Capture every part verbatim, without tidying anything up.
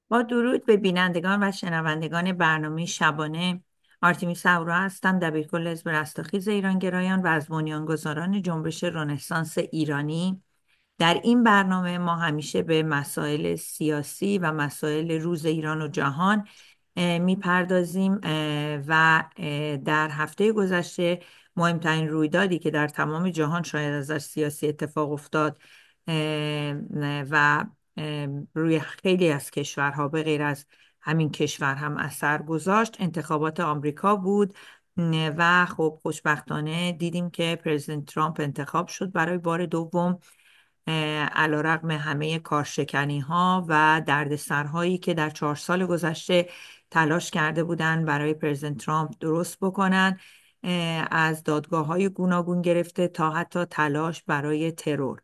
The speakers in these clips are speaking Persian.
با درود به بینندگان و شنوندگان برنامه شبانه. آرتیمیس اورا هستم، دبیرکل حزب رستاخیز ایرانگرایان و از بنیانگذاران جنبش رنسانس ایرانی. در این برنامه ما همیشه به مسائل سیاسی و مسائل روز ایران و جهان میپردازیم و اه، در هفته گذشته مهمترین رویدادی که در تمام جهان شاید ازش سیاسی اتفاق افتاد اه، و اه، روی خیلی از کشورها به غیر از همین کشور هم اثر گذاشت، انتخابات آمریکا بود. و خب خوشبختانه دیدیم که پرزیدنت ترامپ انتخاب شد برای بار دوم، علیرغم همه کارشکنی ها و دردسرهایی که در چهار سال گذشته تلاش کرده بودند برای پرزیدنت ترامپ درست بکنن، از دادگاه های گوناگون گرفته تا حتی تلاش برای ترور.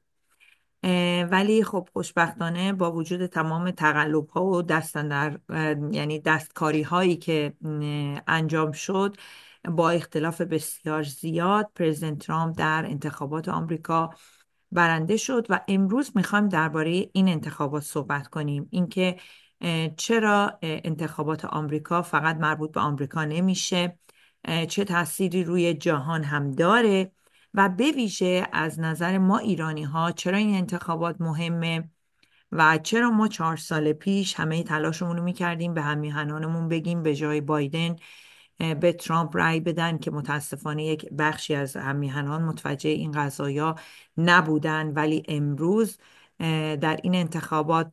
ولی خب خوشبختانه با وجود تمام تقلب ها و دستن در یعنی دستکاری هایی که انجام شد، با اختلاف بسیار زیاد پرزیدنت ترامپ در انتخابات آمریکا برنده شد. و امروز میخوایم درباره این انتخابات صحبت کنیم، اینکه چرا انتخابات آمریکا فقط مربوط به آمریکا نمیشه، چه تأثیری روی جهان هم داره، و به ویژه از نظر ما ایرانی ها چرا این انتخابات مهمه و چرا ما چهار سال پیش همه تلاشمون رو میکردیم به همیهنانمون بگیم به جای بایدن به ترامپ رای بدن، که متاسفانه یک بخشی از همیهنان متوجه این قضایا نبودن. ولی امروز در این انتخابات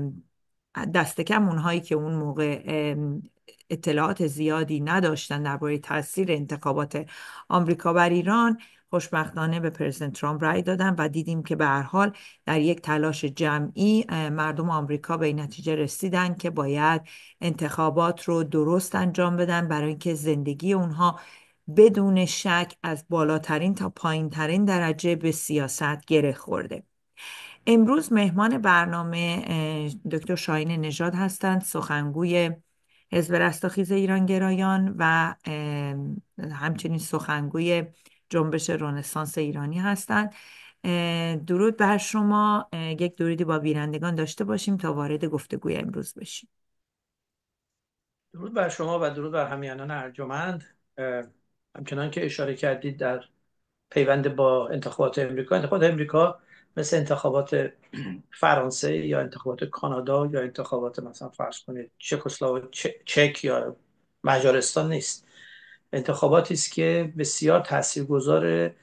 دست کم اونهایی که اون موقع اطلاعات زیادی نداشتن درباره تاثیر انتخابات آمریکا بر ایران، خوشبختانه به پرزیدنت ترامپ رای دادن و دیدیم که به هر حال در یک تلاش جمعی مردم آمریکا به این نتیجه رسیدن که باید انتخابات رو درست انجام بدن، برای اینکه زندگی اونها بدون شک از بالاترین تا پایینترین درجه به سیاست گره خورده. امروز مهمان برنامه دکتر شاهین نژاد هستند، سخنگوی حزب رستاخیز ایرانگرایان و همچنین سخنگوی جنبش رنسانس ایرانی هستند. درود بر شما. یک درودی با بینندگان داشته باشیم تا وارد گفتگوی امروز بشیم. درود بر شما و درود بر همیهنان ارجمند. همچنان که اشاره کردید در پیوند با انتخابات امریکا، انتخابات امریکا مثل انتخابات فرانسه یا انتخابات کانادا یا انتخابات مثلا فرض کنید چکسلواک چک یا مجارستان نیست. انتخاباتی است که بسیار تاثیرگذار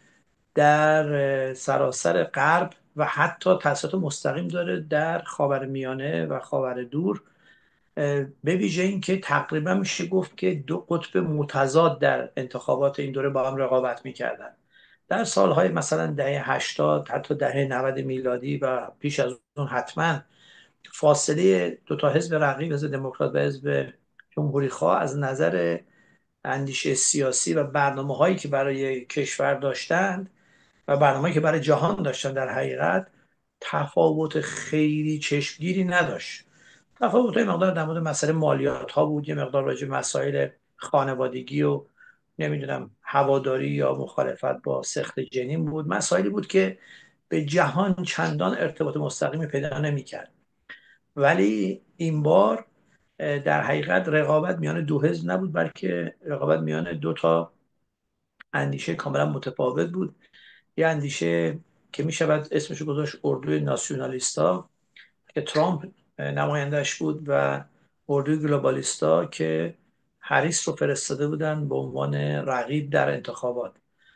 در سراسر غرب و حتی تاثیرات مستقیم داره در خاورمیانه و خاور دور، به ویژه این که تقریبا میشه گفت که دو قطب متضاد در انتخابات این دوره با هم رقابت میکردن. در سالهای مثلا دهه هشتاد حتی دهه نود میلادی و پیش از اون حتما فاصله دو تا حزب رقیب، حزب دموکرات و حزب جمهوری خواه، از نظر اندیشه سیاسی و برنامه هایی که برای کشور داشتند و برنامه‌ای که برای جهان داشتن در حقیقت تفاوت خیلی چشمگیری نداشت. تفاوت های مقدار در مورد مسئله مالیات ها بود، یه مقدار راجع به مسائل خانوادگی و نمیدونم هواداری یا مخالفت با سخت جنین بود، مسائلی بود که به جهان چندان ارتباط مستقیمی پیدا نمی‌کرد. ولی این بار در حقیقت رقابت میان دو حزب نبود، بلکه رقابت میان دو تا اندیشه کاملا متفاوت بود. یه اندیشه که می شود اسمش گذاشت اردوی ناسیونالیستا که ترامپ نمایندش بود و اردوی گلوبالیستا که هریس رو فرستاده بودن به عنوان رقیب در انتخابات.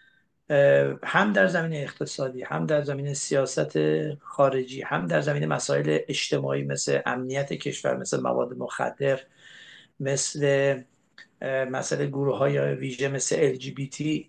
هم در زمینه اقتصادی، هم در زمینه سیاست خارجی، هم در زمینه مسائل اجتماعی مثل امنیت کشور، مثل مواد مخدر، مثل مسئله گروه های ویژه مثل ال جی بی تی،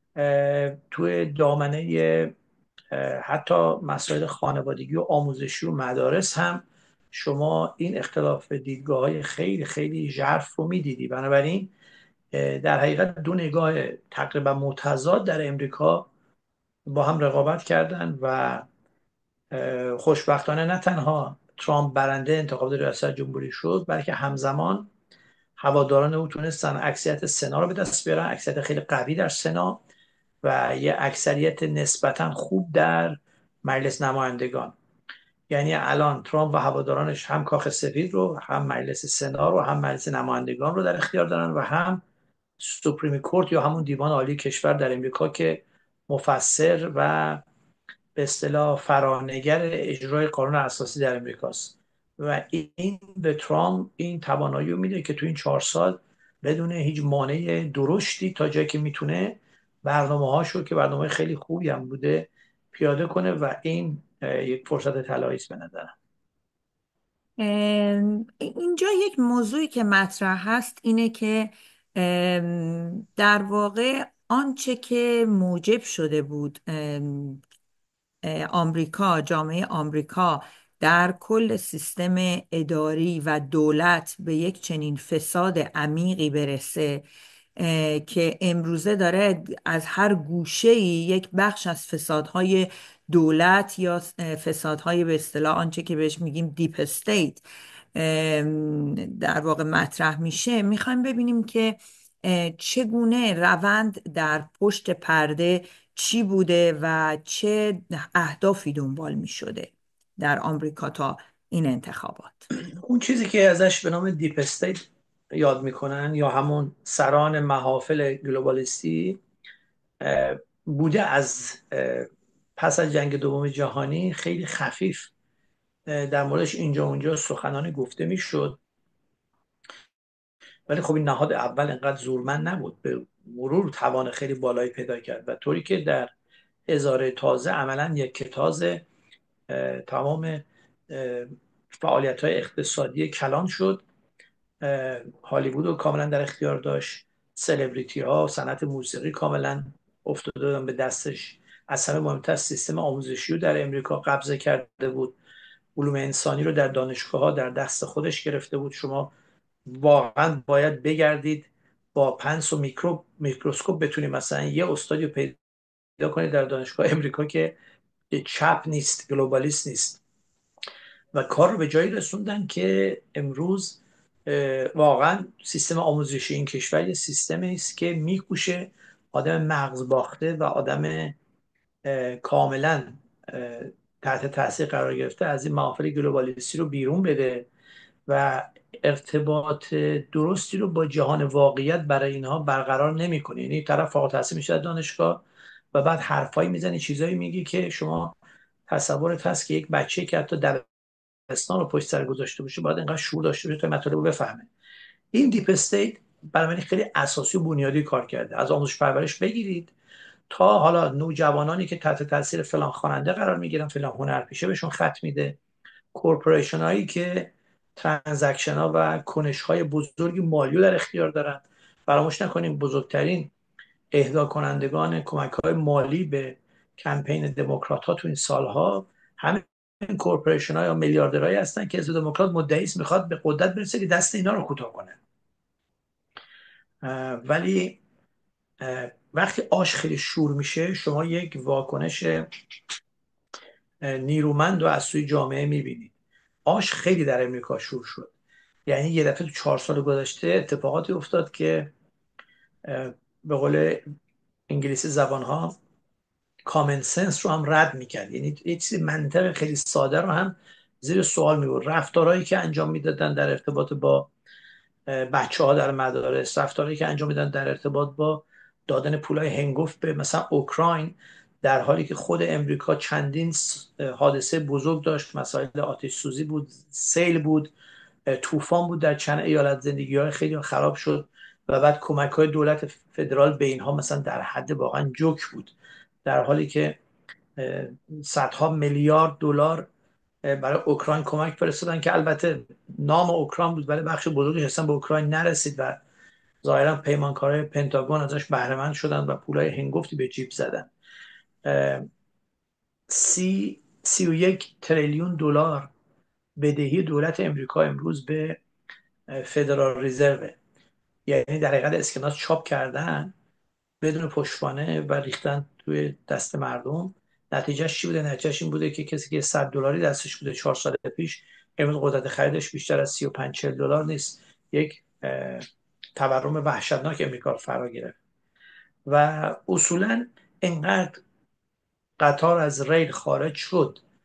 توی دامنه حتی مسائل خانوادگی و آموزشی و مدارس هم شما این اختلاف دیدگاه های خیلی خیلی ژرف رو میدیدی. بنابراین در حقیقت دو نگاه تقریبا متضاد در امریکا با هم رقابت کردند و خوشبختانه نه تنها ترامپ برنده انتخابات ریاست جمهوری شد، بلکه همزمان هواداران او تونستن اکثریت سنا رو به دست بیارن، اکثریت خیلی قوی در سنا و یه اکثریت نسبتا خوب در مجلس نمایندگان. یعنی الان ترامپ و هوادارانش هم کاخ سفید رو، هم مجلس سنا رو، هم مجلس نمایندگان رو در اختیار دارن و هم سوپریم کورت یا همون دیوان عالی کشور در امریکا که مفسر و به اصطلاح فرانگر اجرای قانون اساسی در امریکاست. و این به ترامپ این توانایی رو میده که تو این چهار سال بدون هیچ مانع درشتی تا جایی که میتونه برنامه هاشو که برنامه خیلی خوبی هم بوده پیاده کنه و این یک فرصت طلایی است به نظرم. ام، اینجا یک موضوعی که مطرح هست اینه که ام، در واقع آنچه که موجب شده بود ام، اه، آمریکا جامعه آمریکا در کل سیستم اداری و دولت به یک چنین فساد عمیقی برسه، اه، که امروزه داره از هر گوشه‌ای یک بخش از فسادهای دولت یا اه، فسادهای به اصطلاح آنچه که بهش میگیم دیپ استیت در واقع مطرح میشه. میخوایم ببینیم که اه، چگونه روند در پشت پرده چی بوده و چه اهدافی دنبال می شده در آمریکا تا این انتخابات. اون چیزی که ازش به نام دیپ استیت یاد میکنن یا همون سران محافل گلوبالیستی بوده از پس از جنگ دوم جهانی خیلی خفیف در موردش اینجا اونجا سخنانی گفته میشد، ولی خب این نهاد اول انقدر زورمند نبود، به مرور توان خیلی بالایی پیدا کرد و طوری که در هزاره تازه عملا یک کتاز تمام فعالیت های اقتصادی کلان شد. هالیوود رو کاملا در اختیار داشت، سلبریتی ها، صنعت موسیقی کاملا افتاده به دستش. از همه مهمتر سیستم آموزشی رو در امریکا قبضه کرده بود، علوم انسانی رو در دانشگاه ها در دست خودش گرفته بود. شما واقعا باید بگردید با پنس و میکرو میکروسکوپ بتونید مثلا یه استادی رو پیدا کنید در دانشگاه امریکا که چپ نیست، گلوبالیست نیست. و کار رو به جایی رسوندن که امروز واقعا سیستم آموزشی این کشور یه سیستمی است که میکوشه آدم مغز باخته و آدم کاملا تحت تاثیر قرار گرفته از این محافل گلوبالیستی رو بیرون بده و ارتباط درستی رو با جهان واقعیت برای اینها برقرار نمیکنه. یعنی طرف فارغ التحصیل میشه دانشگاه و بعد حرفایی میزنی، چیزایی میگی که شما تصورت هست که یک بچه که حتی دبستان رو پشت سر گذاشته باشه باید اینقدر شعور داشته باشه تا مطالب رو بفهمه. این دیپ استیت برای من خیلی اساسی و بنیادی کار کرده. از آموزش پرورش بگیرید تا حالا نوجوانانی که تحت تاثیر فلان خواننده قرار میگیرن، فلان هنرپیشه بهشون خط میده، کورپوریشن هایی که ترانزکشن ها و کنش های بزرگی مالی در اختیار دارن. فراموش نکنیم بزرگترین اهدا کنندگان کمک های مالی به کمپین دموکرات ها تو این سالها همین کورپوریشن ها یا میلیاردرهایی هستن که حزب دموکرات مدعی است میخواد به قدرت برسه که دست اینا رو کوتاه کنه. ولی وقتی آش خیلی شور میشه شما یک واکنش نیرومند و از سوی جامعه میبینید. آش خیلی در امریکا شور شد، یعنی یه دفعه تو چهار سال گذشته اتفاقاتی افتاد که به قول انگلیسی زبان ها کامن سنس رو هم رد میکرد. یعنی یه چیزی منطق خیلی ساده رو هم زیر سوال میبرد. رفتارهایی که انجام میدادن در ارتباط با بچه ها در مدارس، رفتارهایی که انجام میدادن در ارتباط با دادن پولای هنگفت به مثلا اوکراین، در حالی که خود امریکا چندین حادثه بزرگ داشت، مسائل آتش سوزی بود، سیل بود، طوفان بود در چند ایالت، زندگی های خیلی خراب شد و بعد کمک های دولت فدرال به اینها مثلا در حد واقعا جوک بود، در حالی که صدها میلیارد دلار برای اوکراین کمک فرستادن که البته نام اوکراین بود ولی بخش بزرگش اصلا به اوکراین نرسید و ظاهرا پیمانکارای پنتاگون ازش بهره مند شدن و پولای هنگفتی به جیب زدن. سی سی و یک تریلیون دلار بدهی دولت امریکا امروز به فدرال رزرو، یعنی در حقیقت اسکناس چاپ کردن بدون پشتوانه و ریختن توی دست مردم. نتیجهش چی بوده؟ نتیجهش این بوده که کسی که صد دلاری دستش بوده چهار سال پیش امروز قدرت خریدش بیشتر از سی و پنج چهل دلار نیست. یک تورم وحشتناک امریکا رو فرا گرفت و اصولا انقدر قطار از ریل خارج شد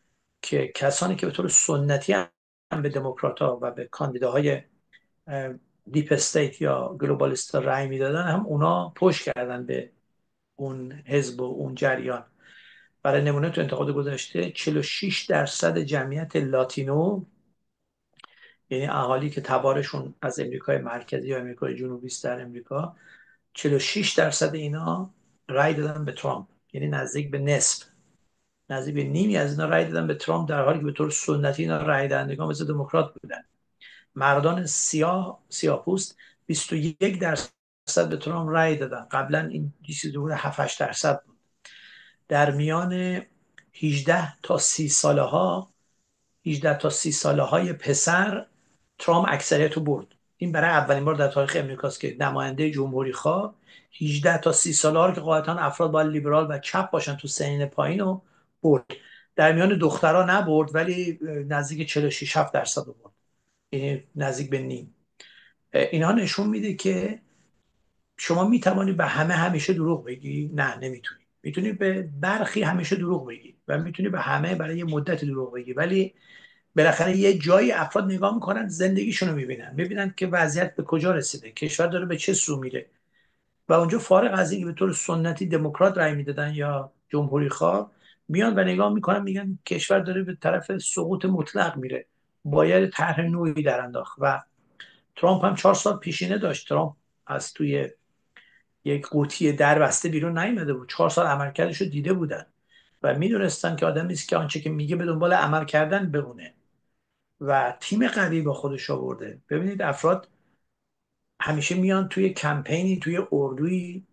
که کسانی که به طور سنتی هم به دموکرات ها و به کاندیداهای دیپ استیت یا گلوبالیست رأی میدادن، هم اونا پشت کردن به اون حزب و اون جریان. برای نمونه تو انتخابات گذشته چهل و شش درصد جمعیت لاتینو، یعنی اهالی که تبارشون از امریکای مرکزی یا امریکای جنوبی است در امریکا، چهل و شش درصد اینا رأی دادن به ترامپ، یعنی نزدیک به نصف، نزدیک به نیمی از اینا رأی دادن به ترامپ، در حالی که به طور سنتی اینا رأی دهندگان مثل دموکرات بودن. مردان سیاه سیاه‌پوست بیست و یک درصد به ترامپ رأی دادن، قبلا این چیزی بود هفت هشت درصد بود. در میان هجده تا سی ساله ها هجده تا سی ساله های پسر ترامپ اکثریت رو برد. این برای اولین بار در تاریخ امریکاست که نماینده جمهوری خواه هجده تا سی ساله ها رو که قاعدتا افراد باید لیبرال و چپ باشن تو سنین پایین رو برد. در میان دخترها نبرد، ولی نزدیک چهل و شش هفت درصد رو برد، یعنی نزدیک به نیم. اینها نشون میده که شما میتوانی به همه همیشه دروغ بگی؟ نه، نمیتونی. میتونی به برخی همیشه دروغ بگی و میتونی به همه برای یه مدت دروغ بگی، ولی بالاخره یه جایی افراد نگاه میکنن، زندگیشون رو میبینن، میبینن که وضعیت به کجا رسیده، کشور داره به چه سو میره، و اونجا فارغ از اینکه به طور سنتی دموکرات رای میدادن یا جمهوری خواه، میان و نگاه میکنن، میگن کشور داره به طرف سقوط مطلق میره، باید طرح نوعی در انداخت. و ترامپ هم چهار سال پیشینه داشت. ترامپ از توی یک قوطی در بسته بیرون نیامده بود، چهار سال عملکردش رو دیده بودن و میدونستن که آدمی است که آنچه که میگه به دنبال عمل کردن بمونه و تیم قوی با خودش آورده. ببینید افراد همیشه میان توی کمپینی، توی اردویی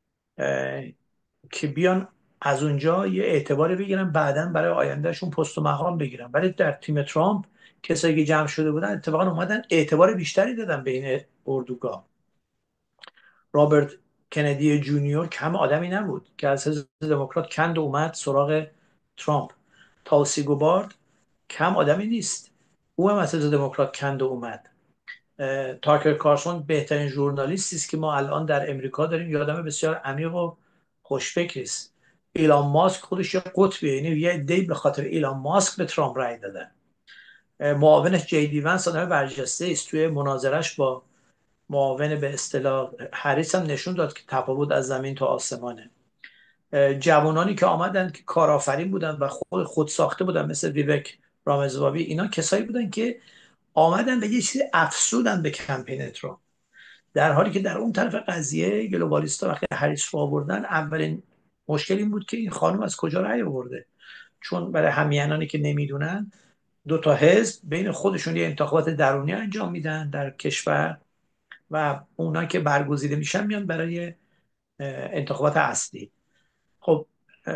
که بیان از اونجا یه اعتباری بگیرن، بعدا برای آیندهشون پست و مقام بگیرن. ولی در تیم ترامپ کسایی که جمع شده بودن اتفاقا اومدن اعتبار بیشتری دادن بین اردوگاه. رابرت کندی جونیور کم آدمی نبود که از حزب دموکرات کند و اومد سراغ ترامپ. تاوسی گوبارد کم آدمی نیست، او هم از حزب دموکرات کند و اومد. تاکر کارسون بهترین ژورنالیستی است که ما الان در امریکا داریم، یادم بسیار عمیق و خوشفکری است. ایلان ماسک خودش یه قطبیه، یعنی یه عده‌ای به خاطر ایلان ماسک به ترامپ رای دادن. معاونش جی دی ونس آدم برجسته است، توی مناظرش با معاون به اصطلاح هریس هم نشون داد که تفاوت از زمین تا آسمانه. جوانانی که آمدن که کارآفرین بودن و خود خود ساخته بودن مثل ویوک رامزوامی، اینا کسایی بودن که آمدن به یه چیزی افسودن به کمپین ترامپ، در حالی که در اون طرف قضیه گلوبالیستا وقتی هریس رو آوردن، اولین مشکل این بود که این خانم از کجا رأی آورده. چون برای همینانی که نمیدونن، دو تا حزب بین خودشون یه انتخابات درونی انجام میدن در کشور و اونا که برگزیده میشن میان برای انتخابات اصلی. خب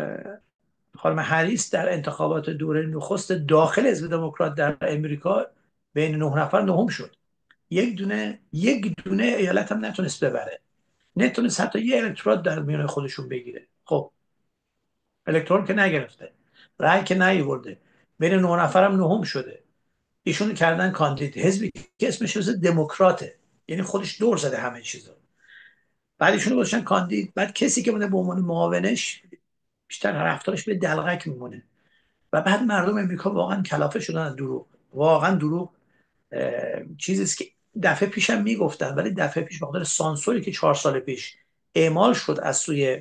خانم هریس در انتخابات دوره نخست داخل حزب دموکرات در امریکا بین نه نفر نهم شد. یک دونه یک دونه ایالت هم نتونست ببره، نتونست حتی یه الکترات در میان خودشون بگیره. خب الکترون که نگرفته، رأی که نیورده، بین نه نفر هم نهم شده. ایشون کردن کاندید حزبی که اسمش دموکراته، یعنی خودش دور زده همه چیزو. بعد ایشون گذاشتن کاندید، بعد کسی که بوده به عنوان معاونش بیشتر رفتارش به دلغک میمونه. و بعد مردم امریکا واقعا کلافه شدن از دروغ. واقعا دروغ چیزی است که دفعه پیشم میگفتن، ولی دفعه پیش بخاطر سانسوری که چهار سال پیش اعمال شد از سوی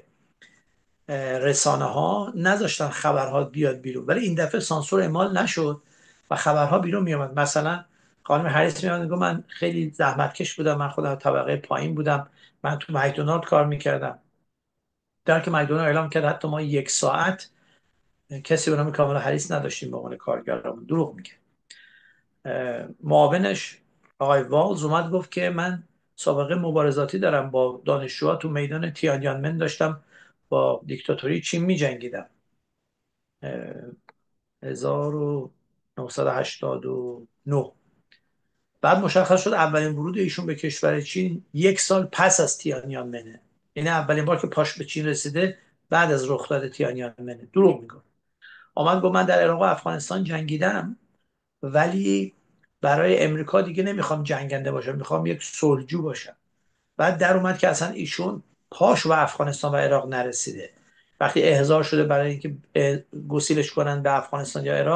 رسانه ها نذاشتن خبرها بیاد بیرون، ولی این دفعه سانسور اعمال نشد و خبرها بیرون میومد. مثلا خانم هریس میاد میگه من خیلی زحمتکش بودم، من خودم طبقه پایین بودم، من تو مکدونالد کار میکردم. در که مکدونالد اعلام کرد حتی ما یک ساعت کسی به نام کاملا هریس نداشتیم به عنوان کارگرمون. دروغ میگه. معاونش آقای والز اومد گفت که من سابقه مبارزاتی دارم، با دانشجوها تو میدان تیانیانمن داشتم با دیکتاتوری چین میجنگیدم هزار و نهصد و هشتاد و نه. بعد مشخص شد اولین ورود ایشون به کشور چین یک سال پس از تیانیانمنه، یعنی اولین بار که پاش به چین رسیده بعد از رخداد تیانیانمنه. دروغ میگه. آمد گفت من در عراق و افغانستان جنگیدم، ولی برای امریکا دیگه نمیخوام جنگنده باشم، میخوام یک صلحجو باشم. بعد در اومد که اصلا ایشون پاش و افغانستان و عراق نرسیده. وقتی احضار شده برای اینکه گسیلش کنن به افغانستان یا عراق،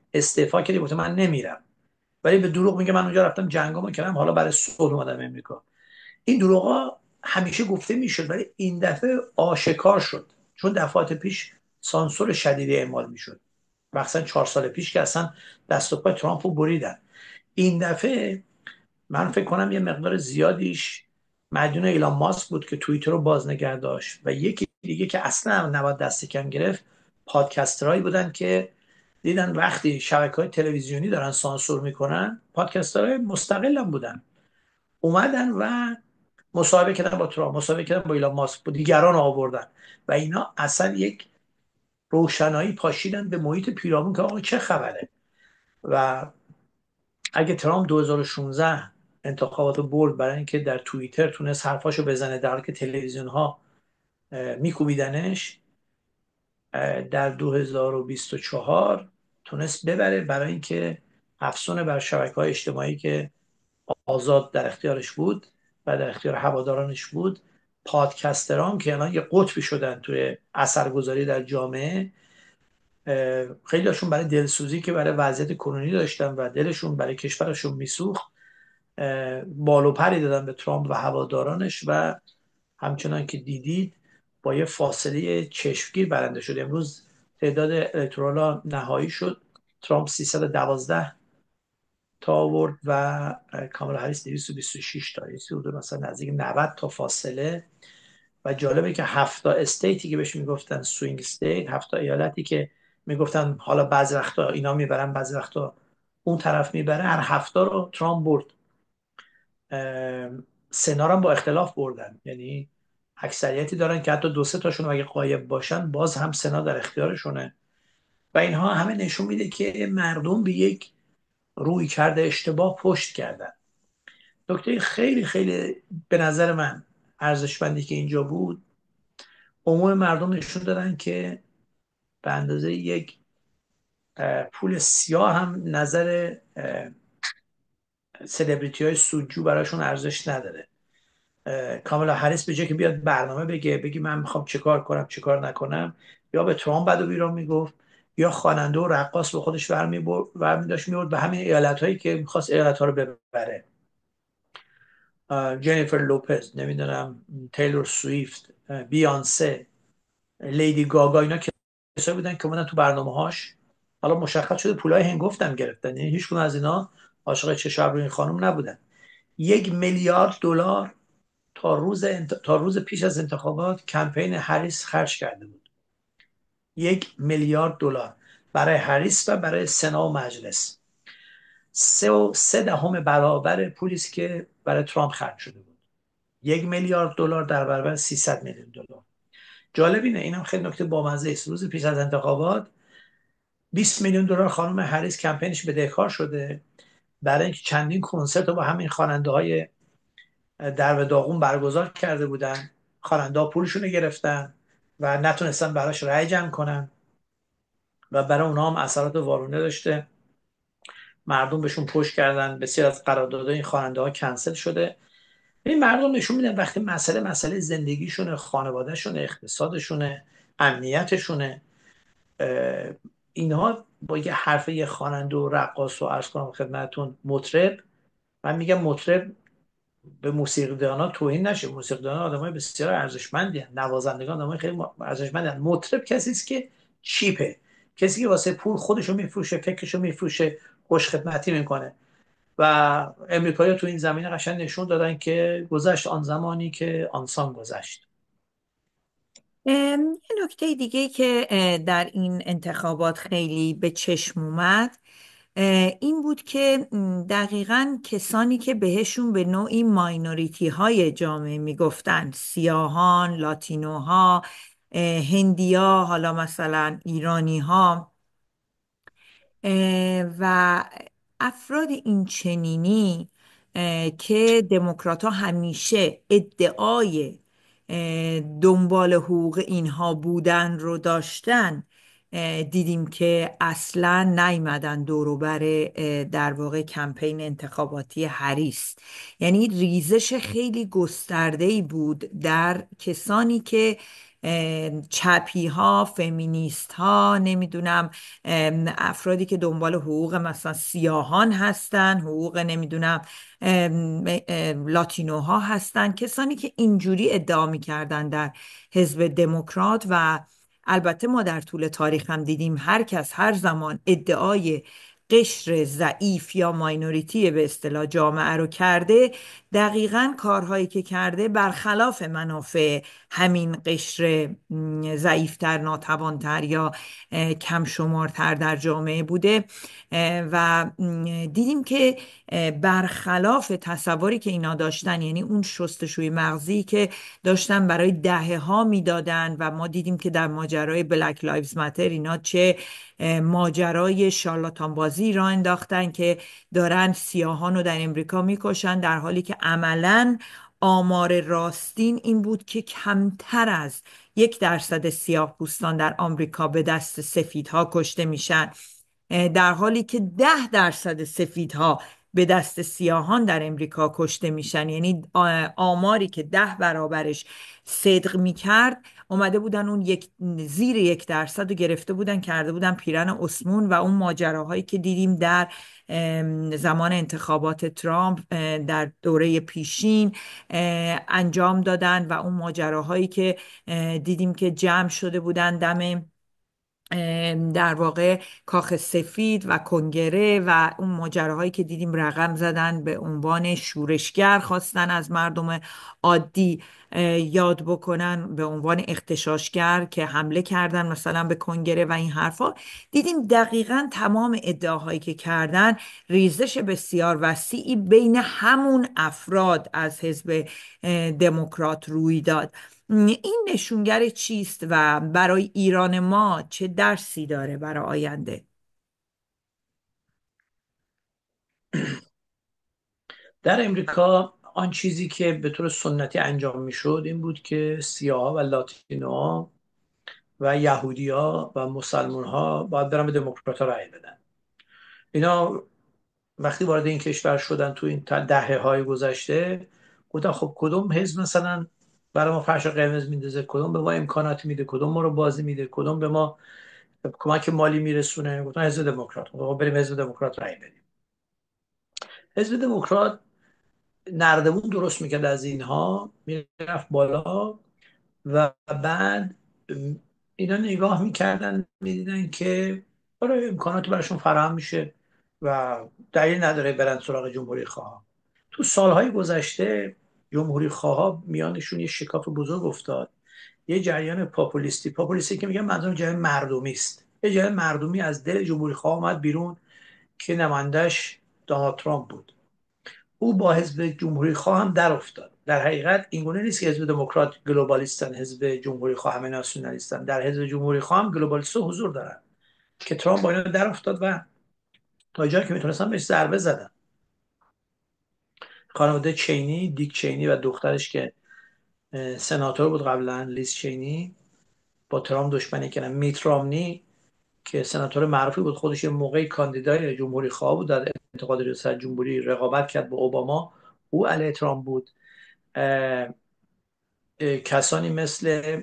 استعفا کردی گفته من نمیرم، ولی به دروغ میگه من اونجا رفتم جنگامو کردم، حالا برای صلح اومدم امریکا. این دروغا همیشه گفته میشد، ولی این دفعه آشکار شد، چون دفعات پیش سانسور شدیدی اعمال میشد، مثلا چهار سال پیش که اصلا دست و پای ترامپ رو بریدن. این دفعه من فکر کنم یه مقدار زیادیش مدیون ایلان ماسک بود که توییتر رو باز نگه داشت، و یکی دیگه که اصلا نباید دست کم گرفت پادکسترهایی بودن که دیدن وقتی شبکه های تلویزیونی دارن سانسور میکنن، پادکسترهای مستقل هم بودن، اومدن و مصاحبه کردن با ترامپ، مصاحبه کردن با ایلان ماسک، با دیگران آوردن، و اینا اصلا یک روشنایی پاشیدن به محیط پیرامون که آقا چه خبره. و اگه ترامپ دو هزار و شانزده انتخابات رو برد برای اینکه در توییتر تونست حرفاشو بزنه در حالی که تلویزیون ها میکوبیدنش، در دو هزار و بیست و چهار تونست ببره برای اینکه افسون بر شبکه های اجتماعی که آزاد در اختیارش بود و در اختیار هوادارانش بود، پادکستران که الان یه قطبی شدن توی اثرگذاری در جامعه، خیلیشون برای دلسوزی که برای وضعیت کنونی داشتن و دلشون برای کشورشون میسوخت، بال و پری دادن به ترامپ و هوادارانش، و همچنان که دیدید با یه فاصله چشمگیر برنده شد. امروز تعداد الکترال نهایی شد، ترامپ سیصد و دوازده تا آورد و کامالا هریس دویست و بیست و شش تا، یعنی حدود مثلا نزدیک نود تا فاصله. و جالبه که هفتا استیتی که بهش میگفتن سوینگ استیت، هفتا ایالتی که میگفتن حالا بعضی وقتا اینا میبرن بعضی وقتا اون طرف میبره، هر هفتا رو ترامپ برد. سنا هم با اختلاف بردن، یعنی اکثریتی دارن که حتی دو سه تاشون اگه غایب باشن باز هم سنا در اختیارشونه. و اینها همه نشون میده که مردم به یک روی کرده اشتباه پشت کردن. نکته خیلی خیلی به نظر من ارزشمندی که اینجا بود، عموم مردم نشون دادن که به اندازه یک پول سیاه هم نظر سلبریتی های سودجو براشون ارزش نداره. کاملا هریس به جای که بیاد برنامه بگه بگی من میخوام چه کار کنم چه کار نکنم، یا به ترامپ بد و بیرون میگفت، یا خواننده و رقاص به خودش برمی برمی داشت میورد به همین ایالت هایی که میخواست ایالت ها رو ببره. جنیفر لوپز، نمیدونم تیلور سویفت، بیانسه، لیدی گاگا، اینا کسایی بودن که اومدن تو برنامه هاش. حالا مشخص شده پولای هنگفتم گرفتن، یعنی هیچ کدوم از اینا عاشق چه روی این خانم نبودن. یک میلیارد دلار تا روز انت... تا روز پیش از انتخابات کمپین هریس خرج کرده بود. یک میلیارد دلار برای هریس و برای سنا و مجلس. سه و سه دهم برابر پولیس که برای ترامپ خرج شده بود. یک میلیارد دلار در برابر سیصد میلیون دلار. جالب اینه، اینم خیلی نکته بامزه است، روز پیش از انتخابات بیست میلیون دلار خانم هریس کمپینش بدهکار شده برای اینکه چندین کنسرت رو با همین خواننده های در به داغون برگزار کرده بودن. خواننده ها پولشون رو گرفتن و نتونستن براش رأی جمع کنن، و برای اونها هم اثرات وارونه داشته، مردم بهشون پشت کردن، بسیار از قراردادهای این خواننده ها کنسل شده. این مردم نشون میدن وقتی مسئله مسئله زندگیشونه، خانوادهشونه، اقتصادشونه، امنیتشونه، اینها با یه حرف یه خواننده و رقاص و عرض کنم خدمتتون مطرب، من میگم مطرب به موسیقیدانا توهین نشه، موسیقیدانا آدمای بسیار ارزشمندی هستند، نوازندگان آدمای خیلی ارزشمندی هستند. مطرب کسی است که چیپه، کسی که واسه پول خودشو میفروشه، فکرشو میفروشه، خوش خدمتی میکنه. و امریکایی‌ها تو این زمینه قشنگ نشون دادن که گذشت آن زمانی که آنسان گذشت. ام، یه نکته دیگه که اه، در این انتخابات خیلی به چشم اومد اه، این بود که م، دقیقاً کسانی که بهشون به نوعی ماینوریتی های جامعه میگفتن، سیاهان، لاتینوها، اه، هندیا، حالا مثلا ایرانی ها و افراد این چنینی که دموکرات ها همیشه ادعای اه، دنبال حقوق اینها بودن رو داشتن، اه، دیدیم که اصلا نیومدن دوروبر اه، در واقع کمپین انتخاباتی هریس. یعنی ریزش خیلی گسترده‌ای بود در کسانی که چپی ها، فمینیست ها، نمیدونم افرادی که دنبال حقوق مثلا سیاهان هستن، حقوق نمیدونم لاتینو ها هستن، کسانی که اینجوری ادعا میکردن در حزب دموکرات. و البته ما در طول تاریخ هم دیدیم هر کس هر زمان ادعای قشر ضعیف یا ماینوریتی به اصطلاح جامعه رو کرده، دقیقاً کارهایی که کرده برخلاف منافع همین قشر م، ضعیفتر، ناتوانتر یا اه، کم شمارتر در جامعه بوده. اه، و م، دیدیم که اه، برخلاف تصوری که اینا داشتن، یعنی اون شستشوی مغزی که داشتن برای دهه ها میدادن، و ما دیدیم که در ماجرای بلک لایوز ماتر اینا چه اه، ماجرای شارلاتان بازی را انداختن که دارن سیاهان رو در امریکا میکشن، در حالی که عملاً آمار راستین این بود که کمتر از یک درصد سیاه پوستان در آمریکا به دست سفیدها کشته میشن، اه، در حالی که ده درصد سفیدها به دست سیاهان در امریکا کشته میشن. یعنی آ- آماری که ده برابرش صدق میکرد، اومده بودن اون یک زیر یک درصد رو گرفته بودن، کرده بودن پیرن اسمون. و اون ماجراهایی که دیدیم در ام، زمان انتخابات ترامپ اه، در دوره پیشین اه، انجام دادن، و اون ماجراهایی که اه، دیدیم که جمع شده بودن دم ام، در واقع کاخ سفید و کنگره، و اون ماجراهایی که دیدیم رقم زدن به عنوان شورشگر، خواستن از مردم عادی اه، یاد بکنن به عنوان اغتشاشگر که حمله کردن مثلا به کنگره و این حرفا. دیدیم دقیقا تمام ادعاهایی که کردن ریزش بسیار وسیعی بین همون افراد از حزب اه، دموکرات روی داد. این نشونگر چیست و برای ایران ما چه درسی داره برای آینده؟ در امریکا آن چیزی که به طور سنتی انجام میشد این بود که سیاها و لاتینوها و یهودیا و مسلمان ها باید برن به دموکرات رأی بدن. اینا وقتی وارد این کشور شدن تو این دهه های گذشته، گفتن خب کدوم حزب مثلا برای ما فرش قرمز میندازه، کدوم به ما امکانات میده، کدوم ما رو بازی میده، کدوم به ما کمک مالی میرسونه. گفتن حزب دموکرات. خب بریم حزب دموکرات رأی بدیم. حزب دموکرات نردبون درست میکرد از اینها، میرفت بالا و بعد اینا نگاه میکردن میدیدن که برای امکاناتی براشون فراهم میشه و دلیل نداره برن سراغ جمهوری خواه. تو سالهای گذشته جمهوری خواه میانشون یه شکاف بزرگ افتاد. یه جریان پاپولیستی پاپولیستی که میگن منظورم جریان مردمی است. یه جریان مردمی از دل جمهوری خواه اومد بیرون که نمایندش دونالد ترامپ بود. او با حزب جمهوری خواه هم در افتاد. در حقیقت اینگونه نیست که حزب دموکرات گلوبالیستن، حزب جمهوری خواه همه ناسیونالیستن. در حزب جمهوری خواه هم گلوبالیست حضور دارن که ترامپ با اینا در افتاد و تا جایی که میتونستن بهش ضربه زدن. خانواده چینی، دیک چینی و دخترش که سناتور بود قبلا، لیز چینی، با ترامپ دشمنی کردن. میت رامنی که سناتور معروفی بود، خودش یه موقعی کاندیدای جمهوری خواه بود، در انتخابات ریاست جمهوری رقابت کرد با اوباما، او علیه ترامپ بود. کسانی مثل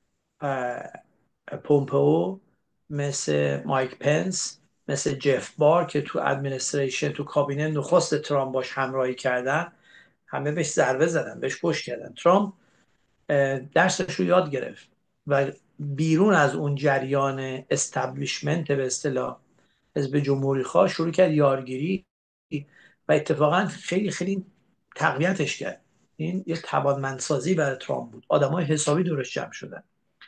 پومپئو، مثل مایک پنس، مثل جف بار که تو ادمنستریشن، تو کابینه نخست ترامپ باش همراهی کردن، همه بهش ضربه زدن، بهش پشت کردن. ترامپ درسش رو یاد گرفت و بیرون از اون جریان استبلیشمنت به اصطلاح حزب جمهوری خواه شروع کرد یارگیری و اتفاقا خیلی خیلی تقویتش کرد. این یه توانمندسازی برای ترامپ بود. آدمای حسابی دورش جمع شدن.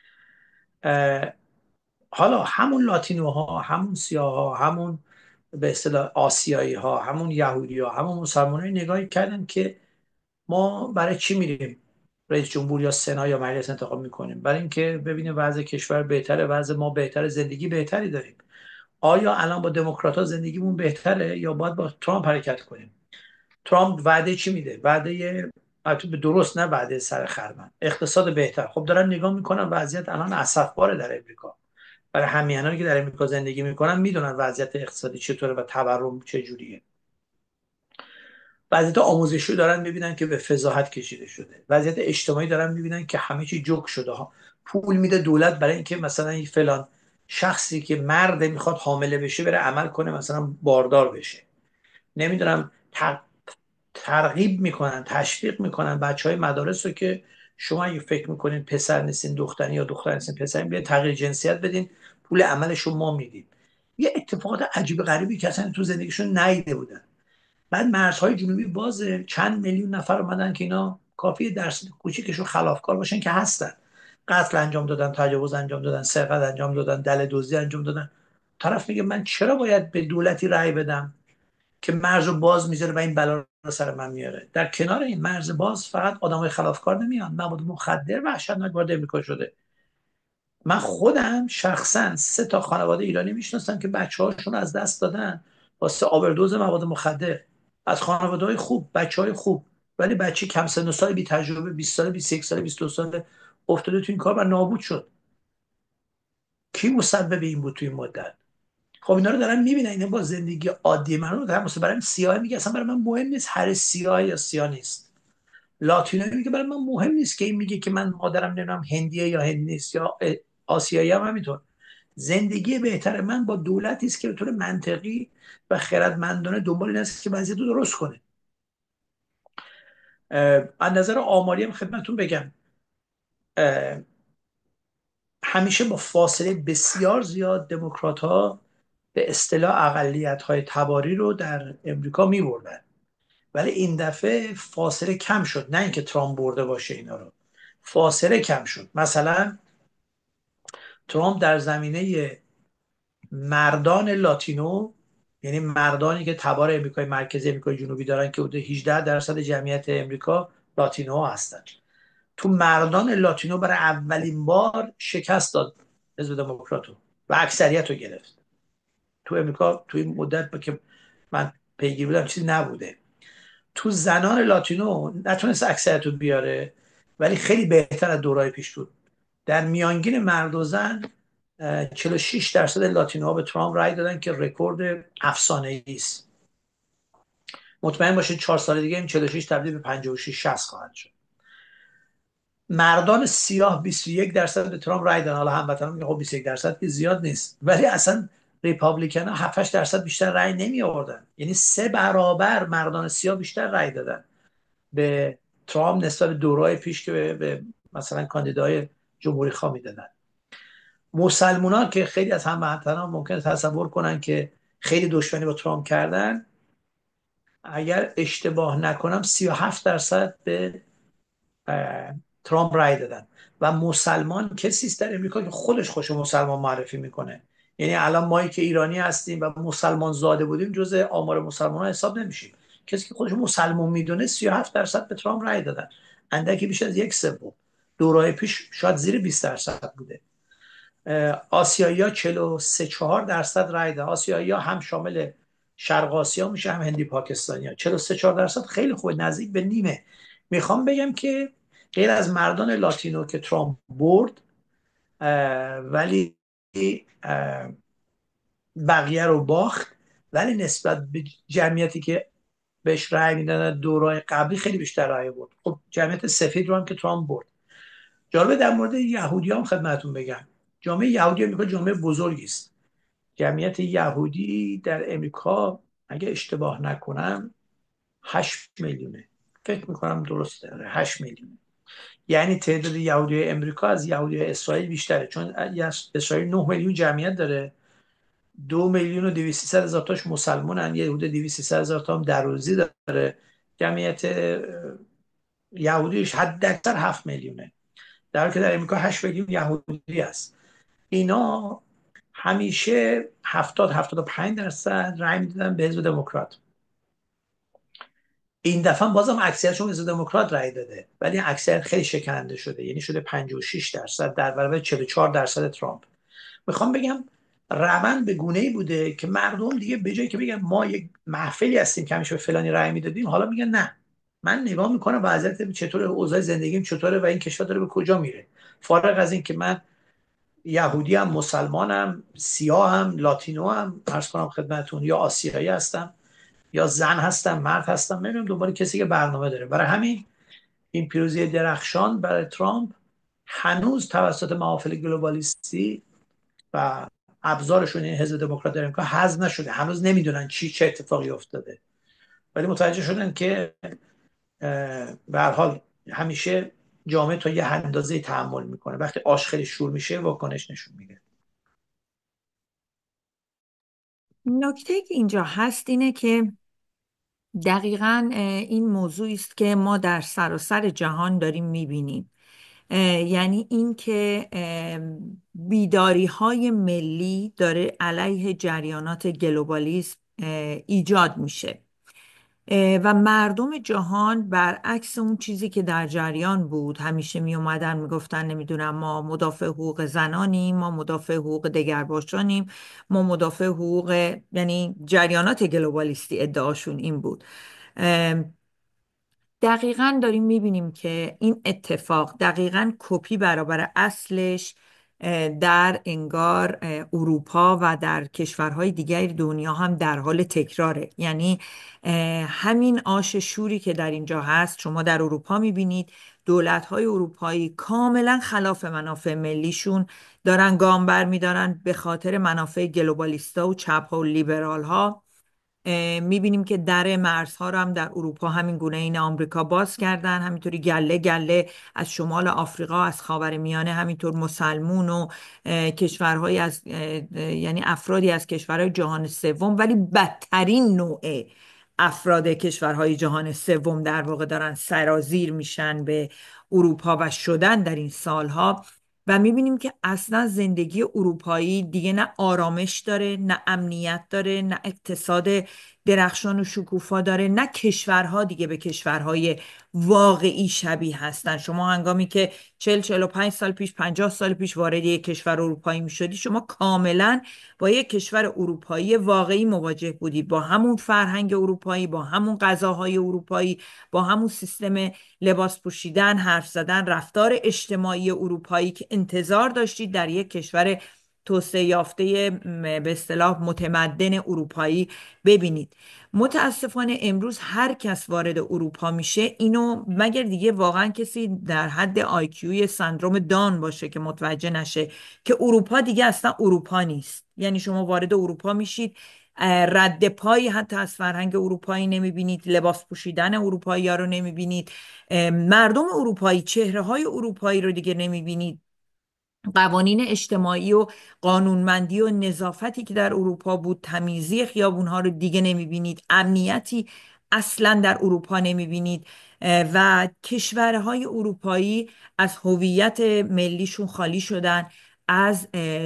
حالا همون لاتینوها، همون سیاها، همون به اصطلاح آسیایی ها، همون یهودی ها، همون مسلمان های نگاهی کردن که ما برای چی میریم رئیس جمهور یا سنا یا مجلس انتخاب میکنیم؟ برای اینکه ببینیم وضع کشور بهتره، وضع ما بهتره، زندگی بهتری داریم. آیا الان با دموکرات ها زندگیمون بهتره یا باید با ترامپ حرکت کنیم؟ ترامپ وعده چی میده؟ وعده البته به درست، نه وعده سر خرمن، اقتصاد بهتر. خب دارن نگاه میکنن وضعیت الان اسفباره در امریکا. برای همینانی که در امریکا زندگی میکنن میدونن وضعیت اقتصادی چطوره و تورم چجوریه. وضعیت آموزشی دارن میبینن که به فضاحت کشیده شده. وضعیت اجتماعی دارن میبینن که همه چی جوک شده ها. پول میده دولت برای اینکه مثلا این فلان شخصی که مرد میخواد حامله بشه بره عمل کنه مثلا باردار بشه. نمیدونم ترغیب میکنن، تشویق میکنن بچه های مدارس رو که شما اگه فکر میکنین پسر نیستین دختری یا دختر نیستین پسر، بیاین تغییر جنسیت بدین، پول عملش رو ما میدیم. یه اتفاقات عجیب غریبی که اصلا تو زندگیشون ندیده بودن. بعد مرزهای جنوبی بازه، چند میلیون نفر اومدن که اینا کافی درصد کوچیکشون خلافکار باشن که هستن، قتل انجام دادن، تجاوز انجام دادن، سرقت انجام دادن، دل دزدی انجام دادن. طرف میگه من چرا باید به دولتی رأی بدم که مرز رو باز میذاره و این بلا رو سر من میاره؟ در کنار این مرز باز فقط آدمای خلافکار نمیان، مواد مخدر وحشتناک وارد امریکا شده. من خودم شخصا سه تا خانواده ایرانی میشناسم که بچه هاشون از دست دادن واسه آبردوز مواد مخدر، از خانواده های خوب، بچه های خوب، ولی بچه کم سن و سال بی تجربه بیست ساله، بیست و یک ساله، بیست و دو ساله افتاده تو این کار و نابود شد. کی مسبب این بود تو این مدت؟ خب اینا رو دارن میبینن، اینا با زندگی عادی من رو دارن. مثلا برای سیاه میگه اصلا برای من مهم نیست هر سیاه یا سیاه نیست. لاتینو میگه برای من مهم نیست که این میگه که من مادرم نمیدونم هندیه یا هند نیست یا آسیایی هم همینطور. زندگی بهتر من با دولتی است که به طور منطقی و خردمندانه دنبال این است که وضعیت رو درست کنه. از نظر آماری هم خدمتتون بگم همیشه با فاصله بسیار زیاد دموکرات ها به اصطلاح اقلیت های تباری رو در امریکا می بردن، ولی این دفعه فاصله کم شد. نه اینکه ترامپ برده باشه اینا رو، فاصله کم شد. مثلا ترامپ در زمینه مردان لاتینو، یعنی مردانی که تبار امریکای مرکزی، امریکای جنوبی دارن که حدود هجده درصد جمعیت امریکا لاتینو هستن، تو مردان لاتینو برای اولین بار شکست داد حزب دموکراتو و اکثریت رو گرفت. تو امریکا تو این مدت که من پیگیر بودم چیزی نبوده. تو زنان لاتینو نتونست اکثریت رو بیاره، ولی خیلی بهتر از دورهای پیش بود. در میانگین مرد و زن چهل و شش درصد لاتینو ها به ترامپ رای دادن که رکورد افسانه‌ای است. مطمئن باشید چهار سال دیگه این چهل و شش تبدیل به پنجاه و شش شصت خواهد شد. مردان سیاه بیست و یک درصد به ترامپ رای دادن. حالا هموطنان میگن خب بیست و یک درصد که زیاد نیست، ولی اصلا ریپابلیکن ها هفت هشت درصد بیشتر رای نمی آوردن، یعنی سه برابر مردان سیاه بیشتر رای دادن به ترامپ نسبت به دورهای پیش که به, به مثلا کاندیدای جمهوری خواه میدادن. مسلمان ها که خیلی از هموطنان ممکنه تصور کنن که خیلی دشمنی با ترامپ کردن، اگر اشتباه نکنم سی و هفت درصد به ترامپ رای دادن. و مسلمان کسی است در امریکا که خودش خوش مسلمان معرفی میکنه. یعنی الان مایی که ایرانی هستیم و مسلمان زاده بودیم جزء آمار مسلمان ها حساب نمیشیم. کسی که خودش مسلمان میدونه سی و هفت درصد به ترامپ رای دادن، اندکی بیش از یک سوم. دورهای پیش شاید زیر بیست درصد بوده. آسیایی ها چهل و سه چهار درصد رای دادن. آسیایی ها هم شامل شرق آسیا میشه هم هندی پاکستانی ها. چهل و سه چهار درصد خیلی خوبه، نزدیک به نیمه. میخوام بگم که غیر از مردان لاتینو که ترامپ برد، ولی بقیه رو باخت، ولی نسبت به جمعیتی که بهش رای میدادن دورهای قبلی خیلی بیشتر رای برد. خب جمعیت سفید رو هم که ترامپ برد. جالبه در مورد یهودی هم خدمتتون بگم. جامعه یهودی امریکا جامعه بزرگی است. جمعیت یهودی در امریکا اگه اشتباه نکنم هشت میلیونه. فکر میکنم درست داره، هشت میلیونه. یعنی تعداد یهودی امریکا از یهودی اسرائیل بیشتره، چون اسرائیل نه میلیون جمعیت داره. دو میلیون و دویست و سی هزار تاش مسلمانن، یه حدود دویست و سی هزار تا هم دروزی داره. جمعیت یهودیش حد اکثر هفت میلیونه، در حالی که در امریکا هشت میلیون یهودی است. اینا همیشه هفتاد هفتاد و پنج درصد رای میدادن به حزب دموکرات. این دفعه بازم اکثریتشون حزب دموکرات رای داده، ولی اکثریت خیلی شکننده شده، یعنی شده پنجاه و شش درصد در برابر چهل و چهار درصد ترامپ. میخوام بگم روند به گونه‌ای بوده که مردم دیگه به جایی که بگن ما یک محفلی هستیم که همیشه به فلانی رای میدادیم، حالا میگن نه، من نگاه میکنم وضعیت چطور، اوضاع زندگیم چطوره و این کشور داره به کجا میره. فارغ از این که من یهودی هم، مسلمانم، سیاه هم، لاتینو هم عرض کنم خدمتون، یا آسیایی هستم یا زن هستم، مرد هستم، میرم دنبال کسی که برنامه داره. برای همین این پیروزی درخشان برای ترامپ هنوز توسط محافل گلوبالیستی و ابزارشون، این حزب دموکرات در امریکا، حذف نشده. هنوز نمیدونن چی چه اتفاقی افتاده، ولی متوجه شدن که به هر حال همیشه جامعه تا یه اندازه تحمل میکنه، وقتی آش خیلی شور میشه واکنش نشون میده. نکته که اینجا هست اینه که دقیقاً این موضوعی است که ما در سراسر جهان داریم میبینیم. یعنی اینکه بیداری های ملی داره علیه جریانات گلوبالیسم ایجاد میشه و مردم جهان برعکس اون چیزی که در جریان بود، همیشه می اومدن می گفتن نمیدونم ما مدافع حقوق زنانیم، ما مدافع حقوق دگرباشانیم، ما مدافع حقوق، یعنی جریانات گلوبالیستی ادعاشون این بود. دقیقا داریم میبینیم که این اتفاق دقیقا کپی برابر اصلش در انگار اروپا و در کشورهای دیگر دنیا هم در حال تکراره. یعنی همین آش شوری که در اینجا هست شما در اروپا میبینید. دولت‌های اروپایی کاملا خلاف منافع ملیشون دارن گام بر میدارن به خاطر منافع گلوبالیستا و چپ‌ها و لیبرال‌ها. میبینیم که در مرزها رو هم در اروپا همین گونه این آمریکا باز کردن، همینطوری گله گله از شمال آفریقا، از خاورمیانه، همینطور مسلمون و کشورهای از یعنی افرادی از کشورهای جهان سوم، ولی بدترین نوع افراد کشورهای جهان سوم در واقع دارن سرازیر میشن به اروپا و شدن در این سالها. و میبینیم که اصلا زندگی اروپایی دیگه نه آرامش داره، نه امنیت داره، نه اقتصاد درخشان و شکوفا داره، نه کشورها دیگه به کشورهای واقعی شبیه هستن. شما هنگامی که چهل چهل و پنج سال پیش، پنجاه سال پیش وارد یک کشور اروپایی میشدی، شما کاملا با یک کشور اروپایی واقعی مواجه بودی، با همون فرهنگ اروپایی، با همون غذاهای اروپایی، با همون سیستم لباس پوشیدن، حرف زدن، رفتار اجتماعی اروپایی که انتظار داشتید در یک کشور توسعه یافته به اصطلاح متمدن اروپایی ببینید. متاسفانه امروز هر کس وارد اروپا میشه، اینو مگر دیگه واقعا کسی در حد آیکیوی سندروم دان باشه که متوجه نشه که اروپا دیگه اصلا اروپا نیست. یعنی شما وارد اروپا میشید، رد پایی حتی از فرهنگ اروپایی نمیبینید، لباس پوشیدن اروپایی ها رو نمیبینید، مردم اروپایی، چهره های اروپایی رو دیگه نمیبینید. قوانین اجتماعی و قانونمندی و نظافتی که در اروپا بود، تمیزی خیابونها رو دیگه نمیبینید، امنیتی اصلا در اروپا نمیبینید و کشورهای اروپایی از هویت ملیشون خالی شدن، از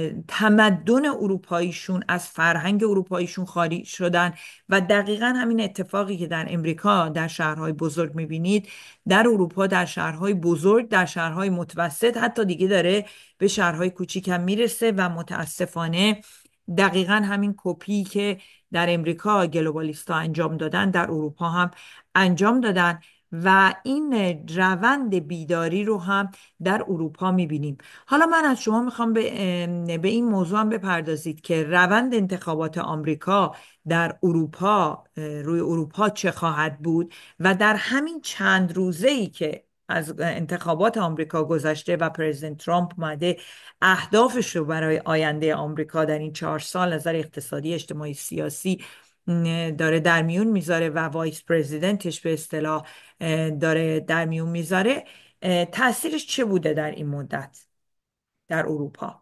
تمدن اروپاییشون، از فرهنگ اروپاییشون خالی شدن. و دقیقا همین اتفاقی که در امریکا در شهرهای بزرگ میبینید، در اروپا در شهرهای بزرگ، در شهرهای متوسط، حتی دیگه داره به شهرهای کوچیک هم میرسه. و متاسفانه دقیقا همین کپی که در امریکا گلوبالیستا انجام دادن در اروپا هم انجام دادن و این روند بیداری رو هم در اروپا میبینیم. حالا من از شما میخوام به, به این موضوع هم بپردازید که روند انتخابات آمریکا در اروپا، روی اروپا چه خواهد بود و در همین چند روزه‌ای که از انتخابات آمریکا گذشته و پرزیدنت ترامپ اومده اهدافش رو برای آینده آمریکا در این چهار سال نظر اقتصادی، اجتماعی، سیاسی داره در میون میذاره و وایس پرزیدنتش به اصطلاح داره در میون میذاره، تأثیرش چه بوده در این مدت در اروپا؟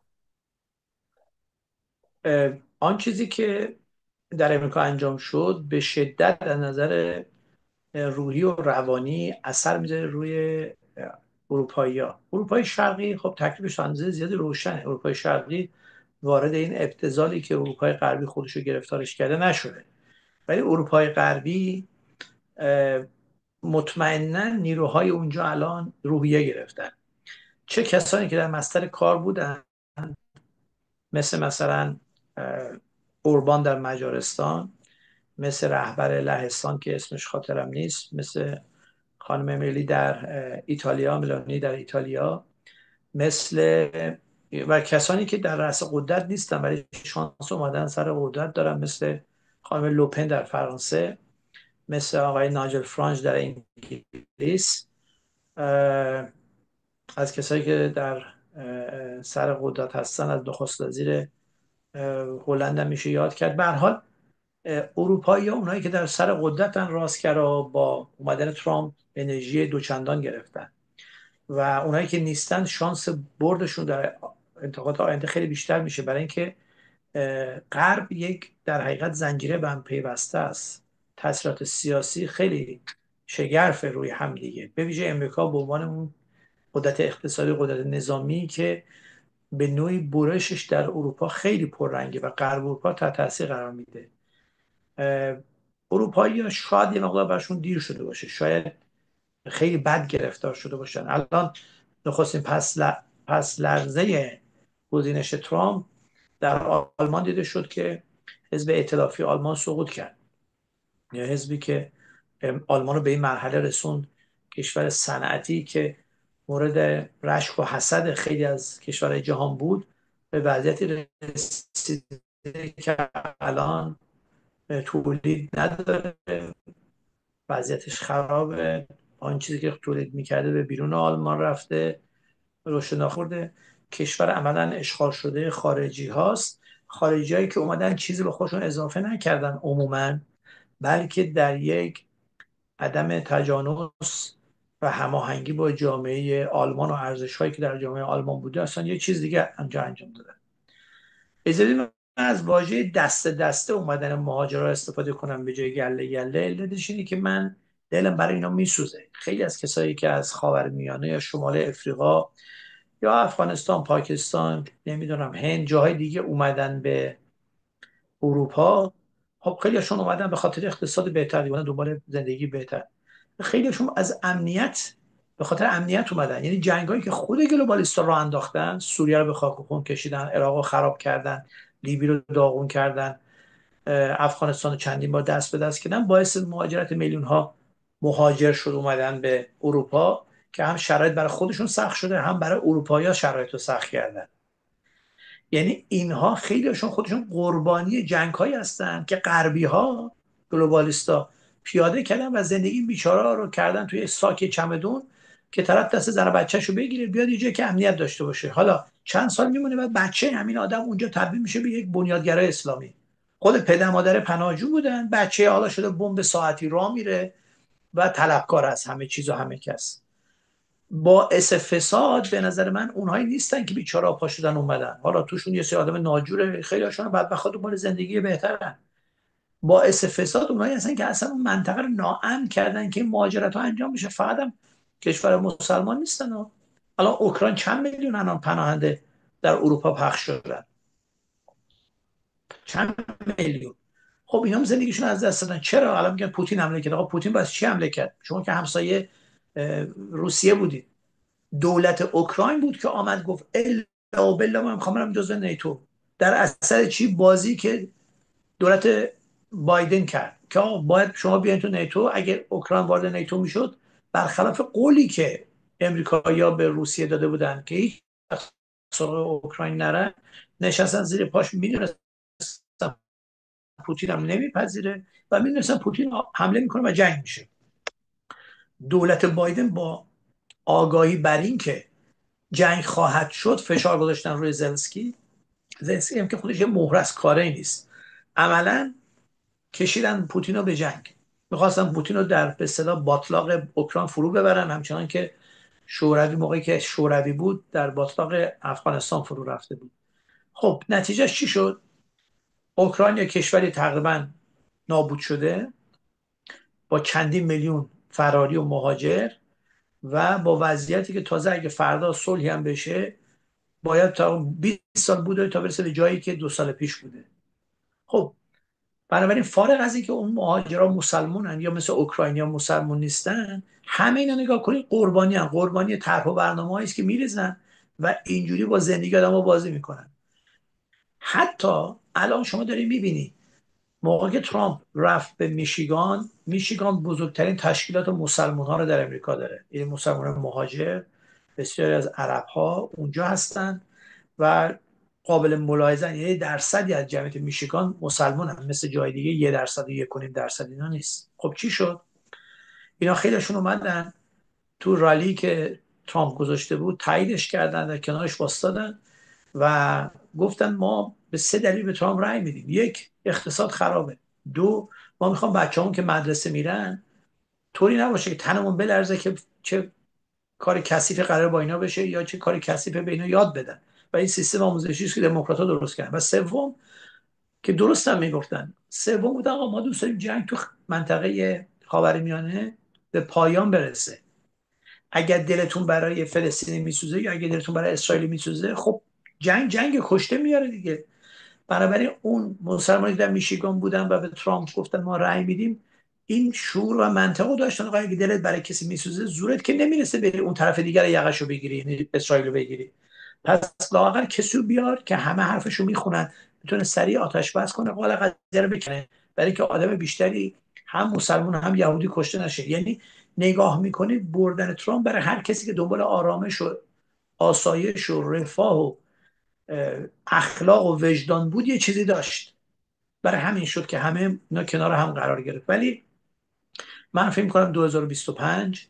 آن چیزی که در امریکا انجام شد به شدت از نظر روحی و روانی اثر میذاره روی اروپایی ها. اروپای شرقی خب تکلیفش اندازه زیادی روشنه. اروپای شرقی وارد این ابتذالی که اروپای غربی خودشو گرفتارش کرده نشده، ولی اروپای غربی مطمئنا نیروهای اونجا الان روحیه گرفتن. چه کسانی که در مستر کار بودن، مثل مثلا اوربان در مجارستان، مثل رهبر لهستان که اسمش خاطرم نیست، مثل خانم ملی در ایتالیا، ملانی در ایتالیا، مثل و کسانی که در رأس قدرت نیستن ولی شانس اومدن سر قدرت دارن، مثل خانم لوپن در فرانسه، مثل آقای ناجل فرانج در انگلیس، از کسایی که در سر قدرت هستن، از نخست وزیر هلند هم میشه یاد کرد. به هر حال اروپایی ها، اونایی که در سر قدرتن، راستگرا، با اومدن ترامپ انرژی دوچندان گرفتن و اونایی که نیستن شانس بردشون در انتخابات آینده خیلی بیشتر میشه، برای اینکه غرب یک در حقیقت زنجیره به هم پیوسته است. تاثیرات سیاسی خیلی شگرف روی هم دیگه، به ویژه امریکا به عنوان اون قدرت اقتصادی، قدرت نظامی که به نوعی برشش در اروپا خیلی پررنگه و غرب اروپا تحت تاثیر قرار میده. اروپایی ها شاید یه مقدار برشون دیر شده باشه، شاید خیلی بد گرفتار شده باشن. الان نخستین پس, ل... پس لرزه گزینش ترامپ در آلمان دیده شد که حزب ائتلافی آلمان سقوط کرد، یا حزبی که آلمان رو به این مرحله رسوند، کشور صنعتی که مورد رشک و حسد خیلی از کشورهای جهان بود، به وضعیتی رسیده که الان تولید نداره، وضعیتش خرابه. آن چیزی که تولید میکرده به بیرون آلمان رفته، رشد نخورده. کشور عملا اشغال شده خارجی هاست، خارجی هایی که اومدن چیزی به خودشون اضافه نکردن عموما، بلکه در یک عدم تجانس و هماهنگی با جامعه آلمان و ارزش هایی که در جامعه آلمان بوده، اصلا یه چیز دیگه انجام انجام دادن. اجازه من از واژه دسته دسته اومدن مهاجرا استفاده کنم به جای گله گله. علتش اینه که من دلم برای اینا میسوزه. خیلی از کسایی که از خاورمیانه یا شمال افریقا یا افغانستان، پاکستان، نمیدونم هند، جاهای دیگه اومدن به اروپا، خب خیلیشون اومدن به خاطر اقتصاد بهتر، اومدن دنبال زندگی بهتر. خیلیشون از امنیت، به خاطر امنیت اومدن. یعنی جنگایی که خود گلوبالیستا راه انداختن، سوریه رو به خاک و خون کشیدن، عراق رو خراب کردن، لیبی رو داغون کردن، افغانستان رو چندین بار دست به دست کردن، باعث مهاجرت میلیون ها مهاجر شد اومدن به اروپا، که هم شرایط برای خودشون سخت شده، هم برای اروپایی‌ها شرایط رو سخت کردن. یعنی اینها خیلیشون خودشون قربانی جنگ هایی هستن که غربی ها، گلوبالیستا، پیاده کردن و زندگی بیچاره رو کردن توی ساک چمدون، که طرف دست زن بچه‌شو بگیره بیاد یه جایی که امنیت داشته باشه. حالا چند سال میمونه بعد بچه همین آدم اونجا تبدیل میشه به یک بنیادگرای اسلامی. خود پدر مادر پناهجو بودن، بچه حالا شده بمب ساعتی راه میره و طلبکار از همه چیز و همه کس. باعث فساد به نظر من اونهایی نیستن که بیچاره پا شدن اومدن، حالا توشون یه سری آدم ناجوره، خیلی هاشون بدبخت دنبال زندگی بهترن. باعث فساد اونهایی هستن که اصلا اون منطقه رو ناامن کردن که این مهاجرت ها انجام بشه. فقط هم کشور مسلمان نیستن ها. الان اوکراین چند میلیون الان پناهنده در اروپا پخش شدن، چند میلیون. خب اینا هم زندگیشون از دست دادن. چرا؟ الان میگن پوتین حمله کرد. آقا پوتین باز چی حمله کرد؟ شما که همسایه روسیه بودید. دولت اوکراین بود که آمد گفت الا و بلا من میخوام برم جزو نیتو. در اثر چی؟ بازی که دولت بایدن کرد که باید شما بیاین تو نیتو. اگر اوکراین وارد نیتو میشد، برخلاف قولی که امریکایی‌ها به روسیه داده بودن که هیچ سراغ اوکراین نرن، نشستن زیر پاش، میدونستن پوتین هم نمیپذیره و میدونستن پوتین حمله میکنه و جنگ میشه. دولت بایدن با آگاهی بر این که جنگ خواهد شد فشار گذاشتن روی زلنسکی. زلنسکی هم که خودش یه مهرس کاری نیست، عملا کشیدن پوتین رو به جنگ. میخواستن پوتین رو در به اصطلاح باطلاق اوکراین فرو ببرن، همچنان که شوروی موقعی که شوروی بود در باطلاق افغانستان فرو رفته بود. خب نتیجهش چی شد؟ اوکراین یک کشوری تقریبا نابود شده، با چندین میلیون فراری و مهاجر، و با وضعیتی که تازه اگه فردا صلحی هم بشه باید تا بیست سال بوده تا برسه به جایی که دو سال پیش بوده. خب بنابراین فارغ از اینکه اون مهاجرا مسلمانن یا مثل اوکراینیا مسلمان نیستن، همه اینا نگاه کنید قربانی هم قربانی طرح و برنامه‌ای است که میریزن و اینجوری با زندگی آدمو بازی میکنن. حتی الان شما داری میبینی موقعی که ترامپ رفت به میشیگان، میشیگان بزرگترین تشکیلات مسلمان ها رو در امریکا داره. این مسلمان مهاجر، بسیاری از عرب ها اونجا هستن و قابل ملاحظه، یه درصدی از جمعیت میشیگان مسلمان هم، مثل جای دیگه یه درصد و یک و نیم درصد اینا نیست. خب چی شد؟ اینا خیلیشون اومدن تو رالی که ترامپ گذاشته بود تاییدش کردن، در کنارش واسطادن و گفتن ما به سه دلیل به ترامپ رأی میدیم: یک، اقتصاد خرابه; دو، ما میخوام بچه‌مون که مدرسه میرن طوری نباشه که تنمون بلرزه که چه کار کثیف قرار با اینا بشه یا چه کار کثیف به اینا یاد بدن، و این سیستم آموزشی است که دموکرات‌ها درست کردن. و سوم، که درست هم میگفتن، سوم بود آقا ما دوست داریم جنگ تو منطقه خاورمیانه به پایان برسه. اگر دلتون برای فلسطین میسوزه یا اگر دلتون برای اسرائیل میسوزه، خب جنگ جنگ کشته میاره دیگه. بنابراین اون مسلمانی در میشیگان بودن و به ترامپ گفتن ما رأی میدیم، این شعور و منطقو داشتن. آقا اگه دلت برای کسی میسوزه، زورت که نمیرسه بری اون طرف دیگر یقشو بگیری، یعنی اسرائیل رو بگیری. پس لااقل کسی رو بیار که همه حرفشو میخونن، میتونه سریع آتش بس کنه، قال قضیه رو بکنه، برای که آدم بیشتری هم مسلمان هم یهودی کشته نشه. یعنی نگاه میکنید بردن ترامپ برای هر کسی که دنبال آرامش و آسایش و رفاه و اخلاق و وجدان بود یه چیزی داشت. برای همین شد که همه اینا کنار هم قرار گرفت. ولی من فکر کنم دو هزار و بیست و پنج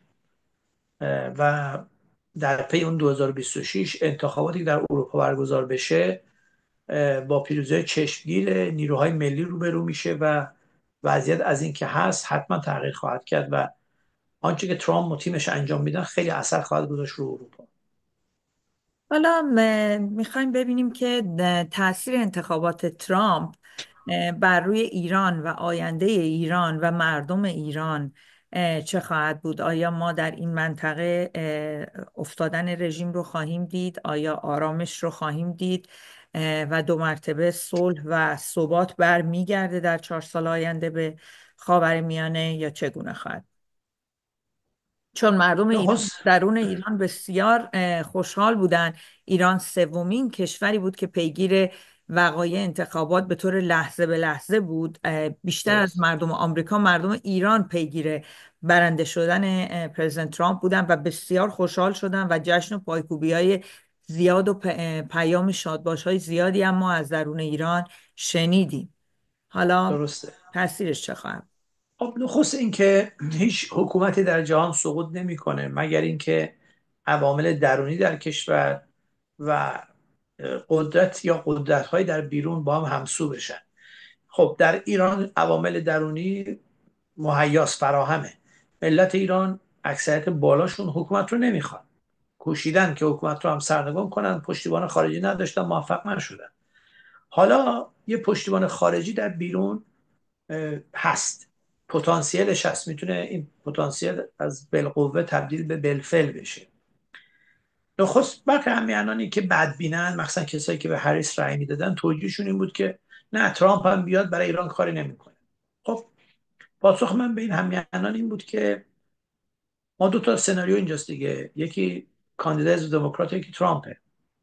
و در پی اون دو هزار و بیست و شش انتخاباتی که در اروپا برگزار بشه با پیروزی چشمگیر نیروهای ملی روبرو میشه و وضعیت از این که هست حتما تغییر خواهد کرد و آنچه که ترامپ و تیمش انجام میدن خیلی اثر خواهد گذاشت رو اروپا. حالا میخوایم ببینیم که تاثیر انتخابات ترامپ اه، بر روی ایران و آینده ایران و مردم ایران اه، چه خواهد بود. آیا ما در این منطقه اه، افتادن رژیم رو خواهیم دید؟ آیا آرامش رو خواهیم دید اه، و دو مرتبه صلح و ثبات برمیگرده در چهار سال آینده به خاورمیانه، یا چگونه خواهد؟ چون مردم ایران نخست درون ایران بسیار اه، خوشحال بودن. ایران سومین کشوری بود که پیگیر وقایع انتخابات به طور لحظه به لحظه بود. اه، بیشتر از درست مردم آمریکا، مردم ایران پیگیر برنده شدن اه، پرزیدنت ترامپ بودن و بسیار خوشحال شدن و جشن و پایکوبی های زیاد و پ- اه، پیام شادباش های زیادی هم ما از درون ایران شنیدیم. حالا درسته. تاثیرش چه خواهد؟ خب نخست اینکه هیچ حکومتی در جهان سقوط نمیکنه مگر اینکه عوامل درونی در کشور و قدرت یا قدرت در بیرون با هم همسو بشن. خب در ایران عوامل درونی مهیاس فراهمه. ملت ایران اکثریت بالاشون حکومت رو نمیخوان، کوشیدن که حکومت رو هم سرنگون کنن، پشتیبان خارجی نداشتن، موفق نشدن. حالا یه پشتیبان خارجی در بیرون هست، پتانسیلش هست، میتونه این پتانسیل از بالقوه تبدیل به بالفعل بشه. نخست برخی همیهنانی که بدبینن، مثلا کسایی که به هریس رأی میدادن، توجیهشون این بود که نه ترامپ هم بیاد برای ایران کاری نمیکنه. خب پاسخ من به این همیهنان این بود که ما دو تا سناریو اینجاست دیگه، یکی کاندیدای حزب دموکرات، یکی ترامپه.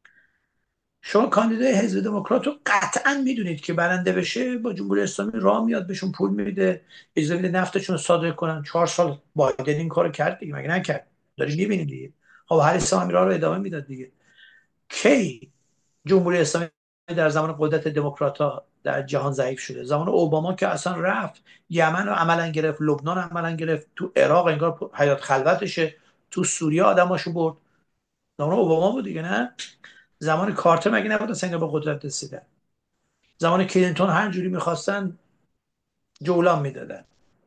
شما کاندیدای حزب دموکرات رو قطعا میدونید که برنده بشه با جمهوری اسلامی راه میاد، بهشون پول میده، اجازه میده نفتشون رو صادر کنن. چهار سال بایدن این کارو کرد دیگه، مگه نکرد؟ داریم میبینیم دیگه. خب هریس هم راه رو ادامه میداد دیگه. کی جمهوری اسلامی در زمان قدرت دموکرات ها در جهان ضعیف شده؟ زمان اوباما که اصلا رفت یمن رو عملا گرفت، لبنان رو عملا گرفت، تو عراق انگار حیات خلوتشه، تو سوریه آدماشو برد. زمان اوباما بود دیگه، نه؟ زمان کارتر مگه نبود اصلا به قدرت رسیدن؟ زمان کلینتون هر جوری میخواستن جولان میدادن،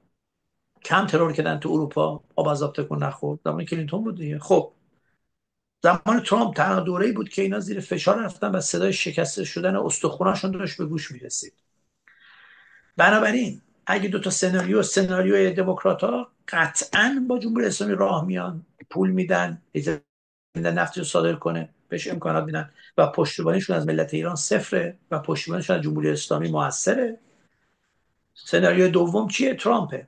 کم ترور کردن تو اروپا، آب از آب تکون نخورد. زمان کلینتون بود دیگه. خب زمان ترامپ تنها دوره‌ای بود که اینا زیر فشار رفتن و صدای شکسته شدن استخوناشون داشت به گوش میرسید. بنابراین اگه دو تا سناریو، سناریوی دموکرات ها قطعا با جمهوری اسلامی راه میان، پول میدن، اجازه میدن نفتی رو صادر کنه، بهش امکانات میدن و پشتیبانیشون از ملت ایران صفره و پشتیبانیشون از جمهوری اسلامی موثره. سناریو دوم چیه؟ ترامپه.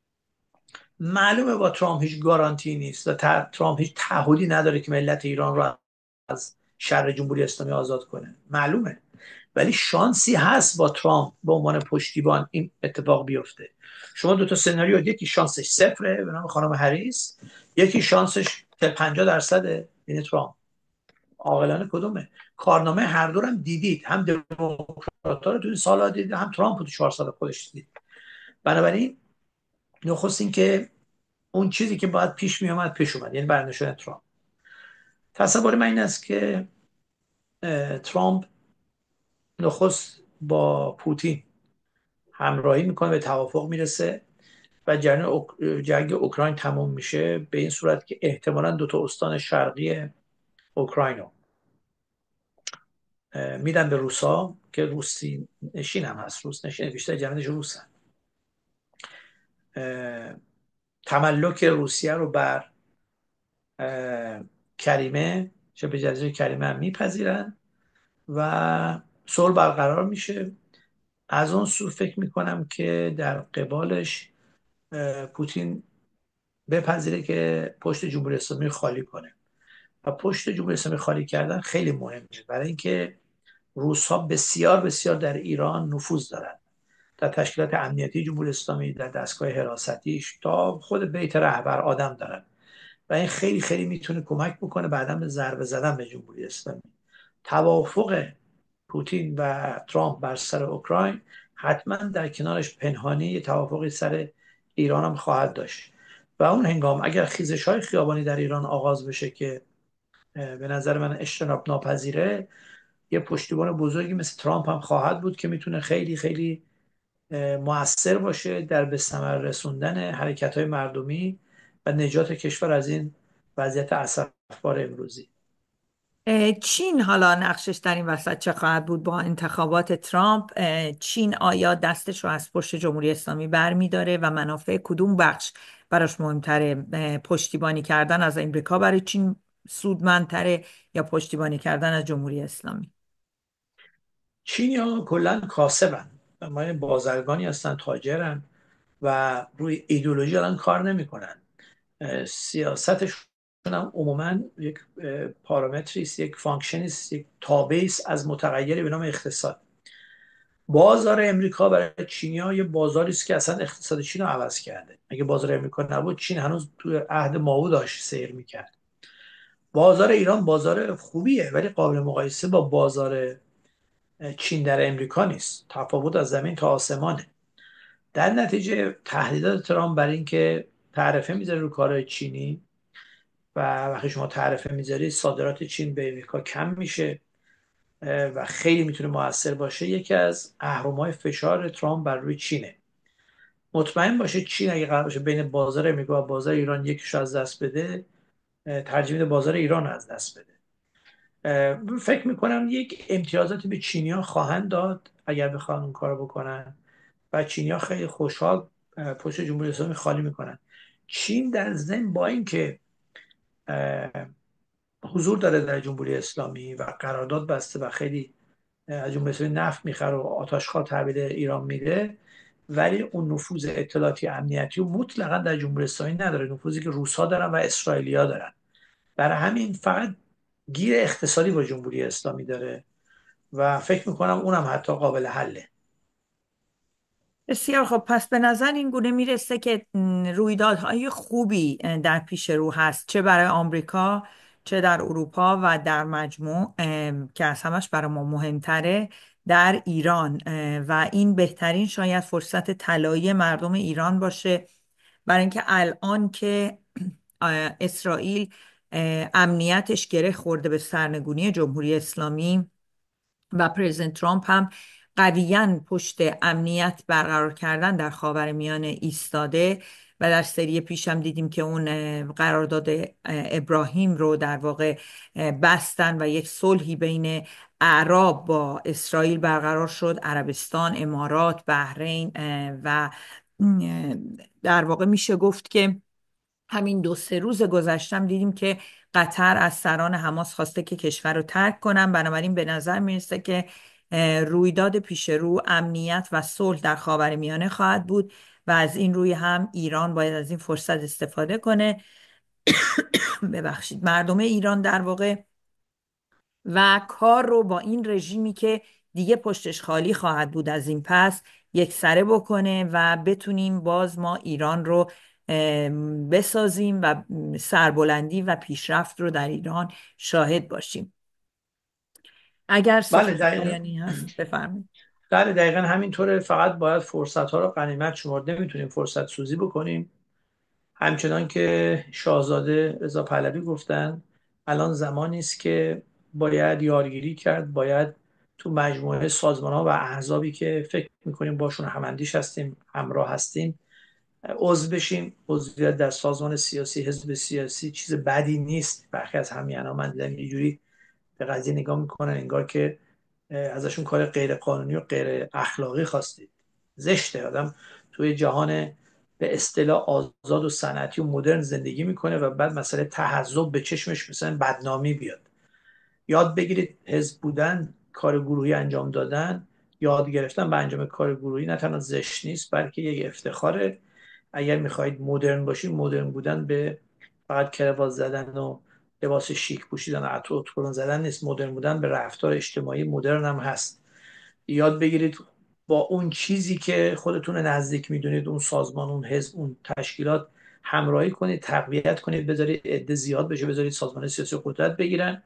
معلومه با ترامپ هیچ گارانتی نیست و ترامپ هیچ تعهدی نداره که ملت ایران رو از شر جمهوری اسلامی آزاد کنه، معلومه. ولی شانسی هست با ترامپ به عنوان پشتیبان این اتفاق بیفته. شما دو تا سناریو، یکی شانسش صفره به نام خانم هریس، یکی شانسش پنجاه درصده یعنی ترامپ. عاقلانه کدومه؟ کارنامه هر دو هم دیدید، هم دموکرات رو تو این سالا دیدید، هم ترامپ رو تو چهار سال خودش دیدید. بنابراین نخست این که اون چیزی که باید پیش می اومد پیش اومد، یعنی برنده شدن ترامپ. تصور من این است که ترامپ نخست با پوتین همراهی میکنه، به توافق میرسه و جنگ, اوک... جنگ اوکراین تموم میشه، به این صورت که احتمالا دو تا استان شرقی اوکراین رو میدن به روسا که روسی نشین هم هست، روس نشین بیشتر جمعیتش روسن. تملک روسیه رو بر کریمه، شبه جزیره کریمه هم میپذیرن و صلح برقرار میشه. از اون سو فکر میکنم که در قبالش پوتین بپذیره که پشت جمهوری اسلامی خالی کنه و پشت جمهوری اسلامی خالی کردن خیلی مهمه، برای اینکه روس ها بسیار بسیار در ایران نفوذ دارن، در تشکیلات امنیتی جمهوری اسلامی، در دستگاه حراستیش، تا خود بیت رهبر آدم دارن و این خیلی خیلی میتونه کمک بکنه بعدا به ضربه زدن به جمهوری اسلامی. توافق پوتین و ترامپ بر سر اوکراین حتما در کنارش پنهانی یه توافقی سر ایران هم خواهد داشت و اون هنگام اگر خیزش های خیابانی در ایران آغاز بشه که به نظر من اجتناب ناپذیره، یه پشتیبان بزرگی مثل ترامپ هم خواهد بود که میتونه خیلی خیلی مؤثر باشه در به ثمر رسوندن حرکت های مردمی و نجات کشور از این وضعیت اسفبار امروزی. چین حالا نقشش در این وسط چه خواهد بود با انتخابات ترامپ؟ چین آیا دستش رو از پشت جمهوری اسلامی بر می داره و منافع کدوم بخش براش مهمتره؟ پشتیبانی کردن از امریکا برای چین سودمندتره یا پشتیبانی کردن از جمهوری اسلامی؟ چینیا کلا کاسبن، ما بازرگانی هستن، تاجرن و روی ایدولوژی الان کار نمیکنن. سیاستشون هم عموما یک پارامتری است، یک فانکشنی است، یک تابعی است از متغیری به نام اقتصاد. بازار امریکا برای چینی‌ها یه بازاری است که اصلا اقتصاد چین رو عوض کرده. اگه بازار امریکا نبود، چین هنوز توی عهد مائو داشت سیر میکرد. بازار ایران بازار خوبیه ولی قابل مقایسه با بازار چین در امریکا نیست. تفاوت از زمین تا آسمانه. در نتیجه تهدیدات ترامپ برای اینکه تعرفه میذاره رو کارهای چینی و وقتی شما تعرفه میذاری صادرات چین به امریکا کم میشه و خیلی میتونه موثر باشه، یکی از اهرم‌های فشار ترامپ بر روی چینه. مطمئن باشه چین اگه قرار باشه بین بازار امریکا و بازار ایران یکیش از دست بده، ترجیح میده بازار ایران از دست بده. فکر میکنم یک امتیازاتی به چینی‌ها خواهند داد اگر بخوان اون کارو بکنن و چینی‌ها خیلی خوشحال پشت جمهوری اسلامی خالی میکنن. چین در ضمن با اینکه حضور داره در جمهوری اسلامی و قرارداد بسته و خیلی از جمهوری اسلامی نفت میخره و آتشخال تحویل ایران میده، ولی اون نفوذ اطلاعاتی امنیتی و مطلقا در جمهوری اسلامی نداره، نفوذی که روس‌ها دارن و اسرائیلی‌ها دارن. برای همین فقط گیر اقتصادی با جمهوری اسلامی داره و فکر میکنم اونم حتی قابل حله. بسیار خب، پس به نظر این گونه میرسه که م، رویدادهای خوبی اه، در پیش رو هست، چه برای آمریکا چه در اروپا و در مجموع ام، که از همش برای ما مهمتره در ایران. اه، و این بهترین شاید فرصت طلایی مردم ایران باشه، برای اینکه الان که اه، اسرائیل اه، امنیتش گره خورده به سرنگونی جمهوری اسلامی و پرزیدنت ترامپ هم قویاً پشت امنیت برقرار کردن در خاورمیانه ایستاده و در سری پیش هم دیدیم که اون اه، قرارداد اه، ابراهیم رو در واقع اه، بستن و یک صلحی بین اعراب با اسرائیل برقرار شد، عربستان، امارات، بحرین اه، و اه، در واقع میشه گفت که همین دو سه روز گذشتم دیدیم که قطر از سران حماس خواسته که کشور رو ترک کنن. بنابراین به نظر میرسه که اه، رویداد پیش رو امنیت و صلح در خاورمیانه خواهد بود و از این روی هم ایران باید از این فرصت استفاده کنه. ببخشید، مردم ایران در واقع و کار رو با این رژیمی که دیگه پشتش خالی خواهد بود از این پس یک سره بکنه و بتونیم باز ما ایران رو ام، بسازیم و سربلندی و پیشرفت رو در ایران شاهد باشیم. اگر بله سخن دقیقا. پایانی هست بفرمایید. بله دقیقا همینطوره، فقط باید فرصت ها رو غنیمت شمرد، نمیتونیم فرصت سوزی بکنیم. همچنان که شاهزاده رضا پهلوی گفتن الان زمانی است که باید یارگیری کرد، باید تو مجموعه سازمان ها و احزابی که فکر میکنیم باشون هماندیش هستیم، همراه هستیم، عضو بشیم. عضویت در سازمان سیاسی، حزب سیاسی چیز بدی نیست. برخی از همیهنان من دیدم یه جوری به قضیه نگاه میکنن انگار که ازشون کار غیر قانونی و غیر اخلاقی خواستید. زشته. آدم توی جهان به اصطلاح آزاد و صنعتی و مدرن زندگی میکنه و بعد مسئله تحزب به چشمش مثلا بدنامی بیاد. یاد بگیرید حزب بودن، کار گروهی انجام دادن، یاد گرفتن به انجام کار گروهی نه تنها زشت نیست بلکه یک افتخاره. اگر میخواهید مدرن باشید، مدرن بودن به فقط کراوات زدن و لباس شیک پوشیدن و عطر و اتکلون زدن نیست. مدرن بودن به رفتار اجتماعی مدرن هم هست. یاد بگیرید با اون چیزی که خودتون نزدیک میدونید، اون سازمان، اون حزب، اون تشکیلات همراهی کنید، تقویت کنید، بذارید عده زیاد بشه، بذارید سازمان سیاسی قدرت بگیرن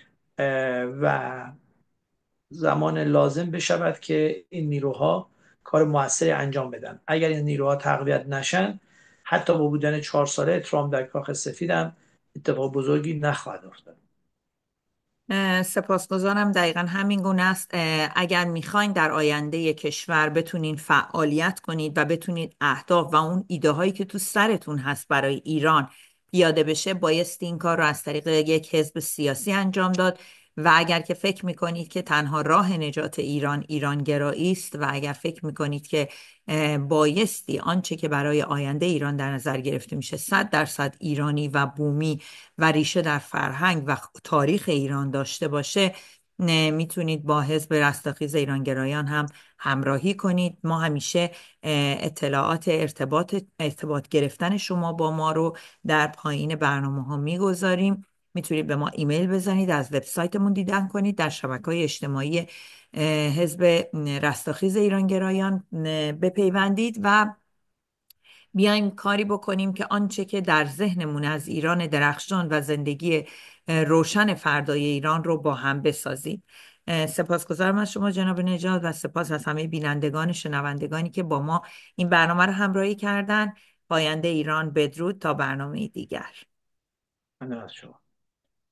و زمان لازم بشود که این نیروها کار موثری انجام بدن. اگر این نیروها تقویت نشن، حتی با بودن چهار ساله ترامپ در کاخ سفید هم اتفاق بزرگی نخواهد افتاد. اه، سپاسگزارم. دقیقا همین گونه است. اه، اگر میخواین در آینده کشور بتونین فعالیت کنید و بتونید اهداف و اون ایده هایی که تو سرتون هست برای ایران پیاده بشه، بایستی این کار رو از طریق یک حزب سیاسی انجام داد. و اگر که فکر میکنید که تنها راه نجات ایران ایرانگرایی است و اگر فکر میکنید که اه، بایستی آنچه که برای آینده ایران در نظر گرفته میشه صد درصد ایرانی و بومی و ریشه در فرهنگ و تاریخ ایران داشته باشه، نه، میتونید با حزب رستاخیز ایرانگرایان هم همراهی کنید. ما همیشه اطلاعات ارتباط ارتباط گرفتن شما با ما رو در پایین برنامه ها میگذاریم. میتونید به ما ایمیل بزنید، از وبسایتمون دیدن کنید، در شبکه‌های اجتماعی حزب رستاخیز ایرانگرایان بپیوندید و بیایم کاری بکنیم که آنچه که در ذهنمون از ایران درخشان و زندگی روشن فردای ایران رو با هم بسازیم. سپاسگزارم از شما جناب نژاد و سپاس از همه بینندگان شنوندگانی که با ما این برنامه رو همراهی کردن. پاینده ایران بدرود تا برنامه دیگر. من از شما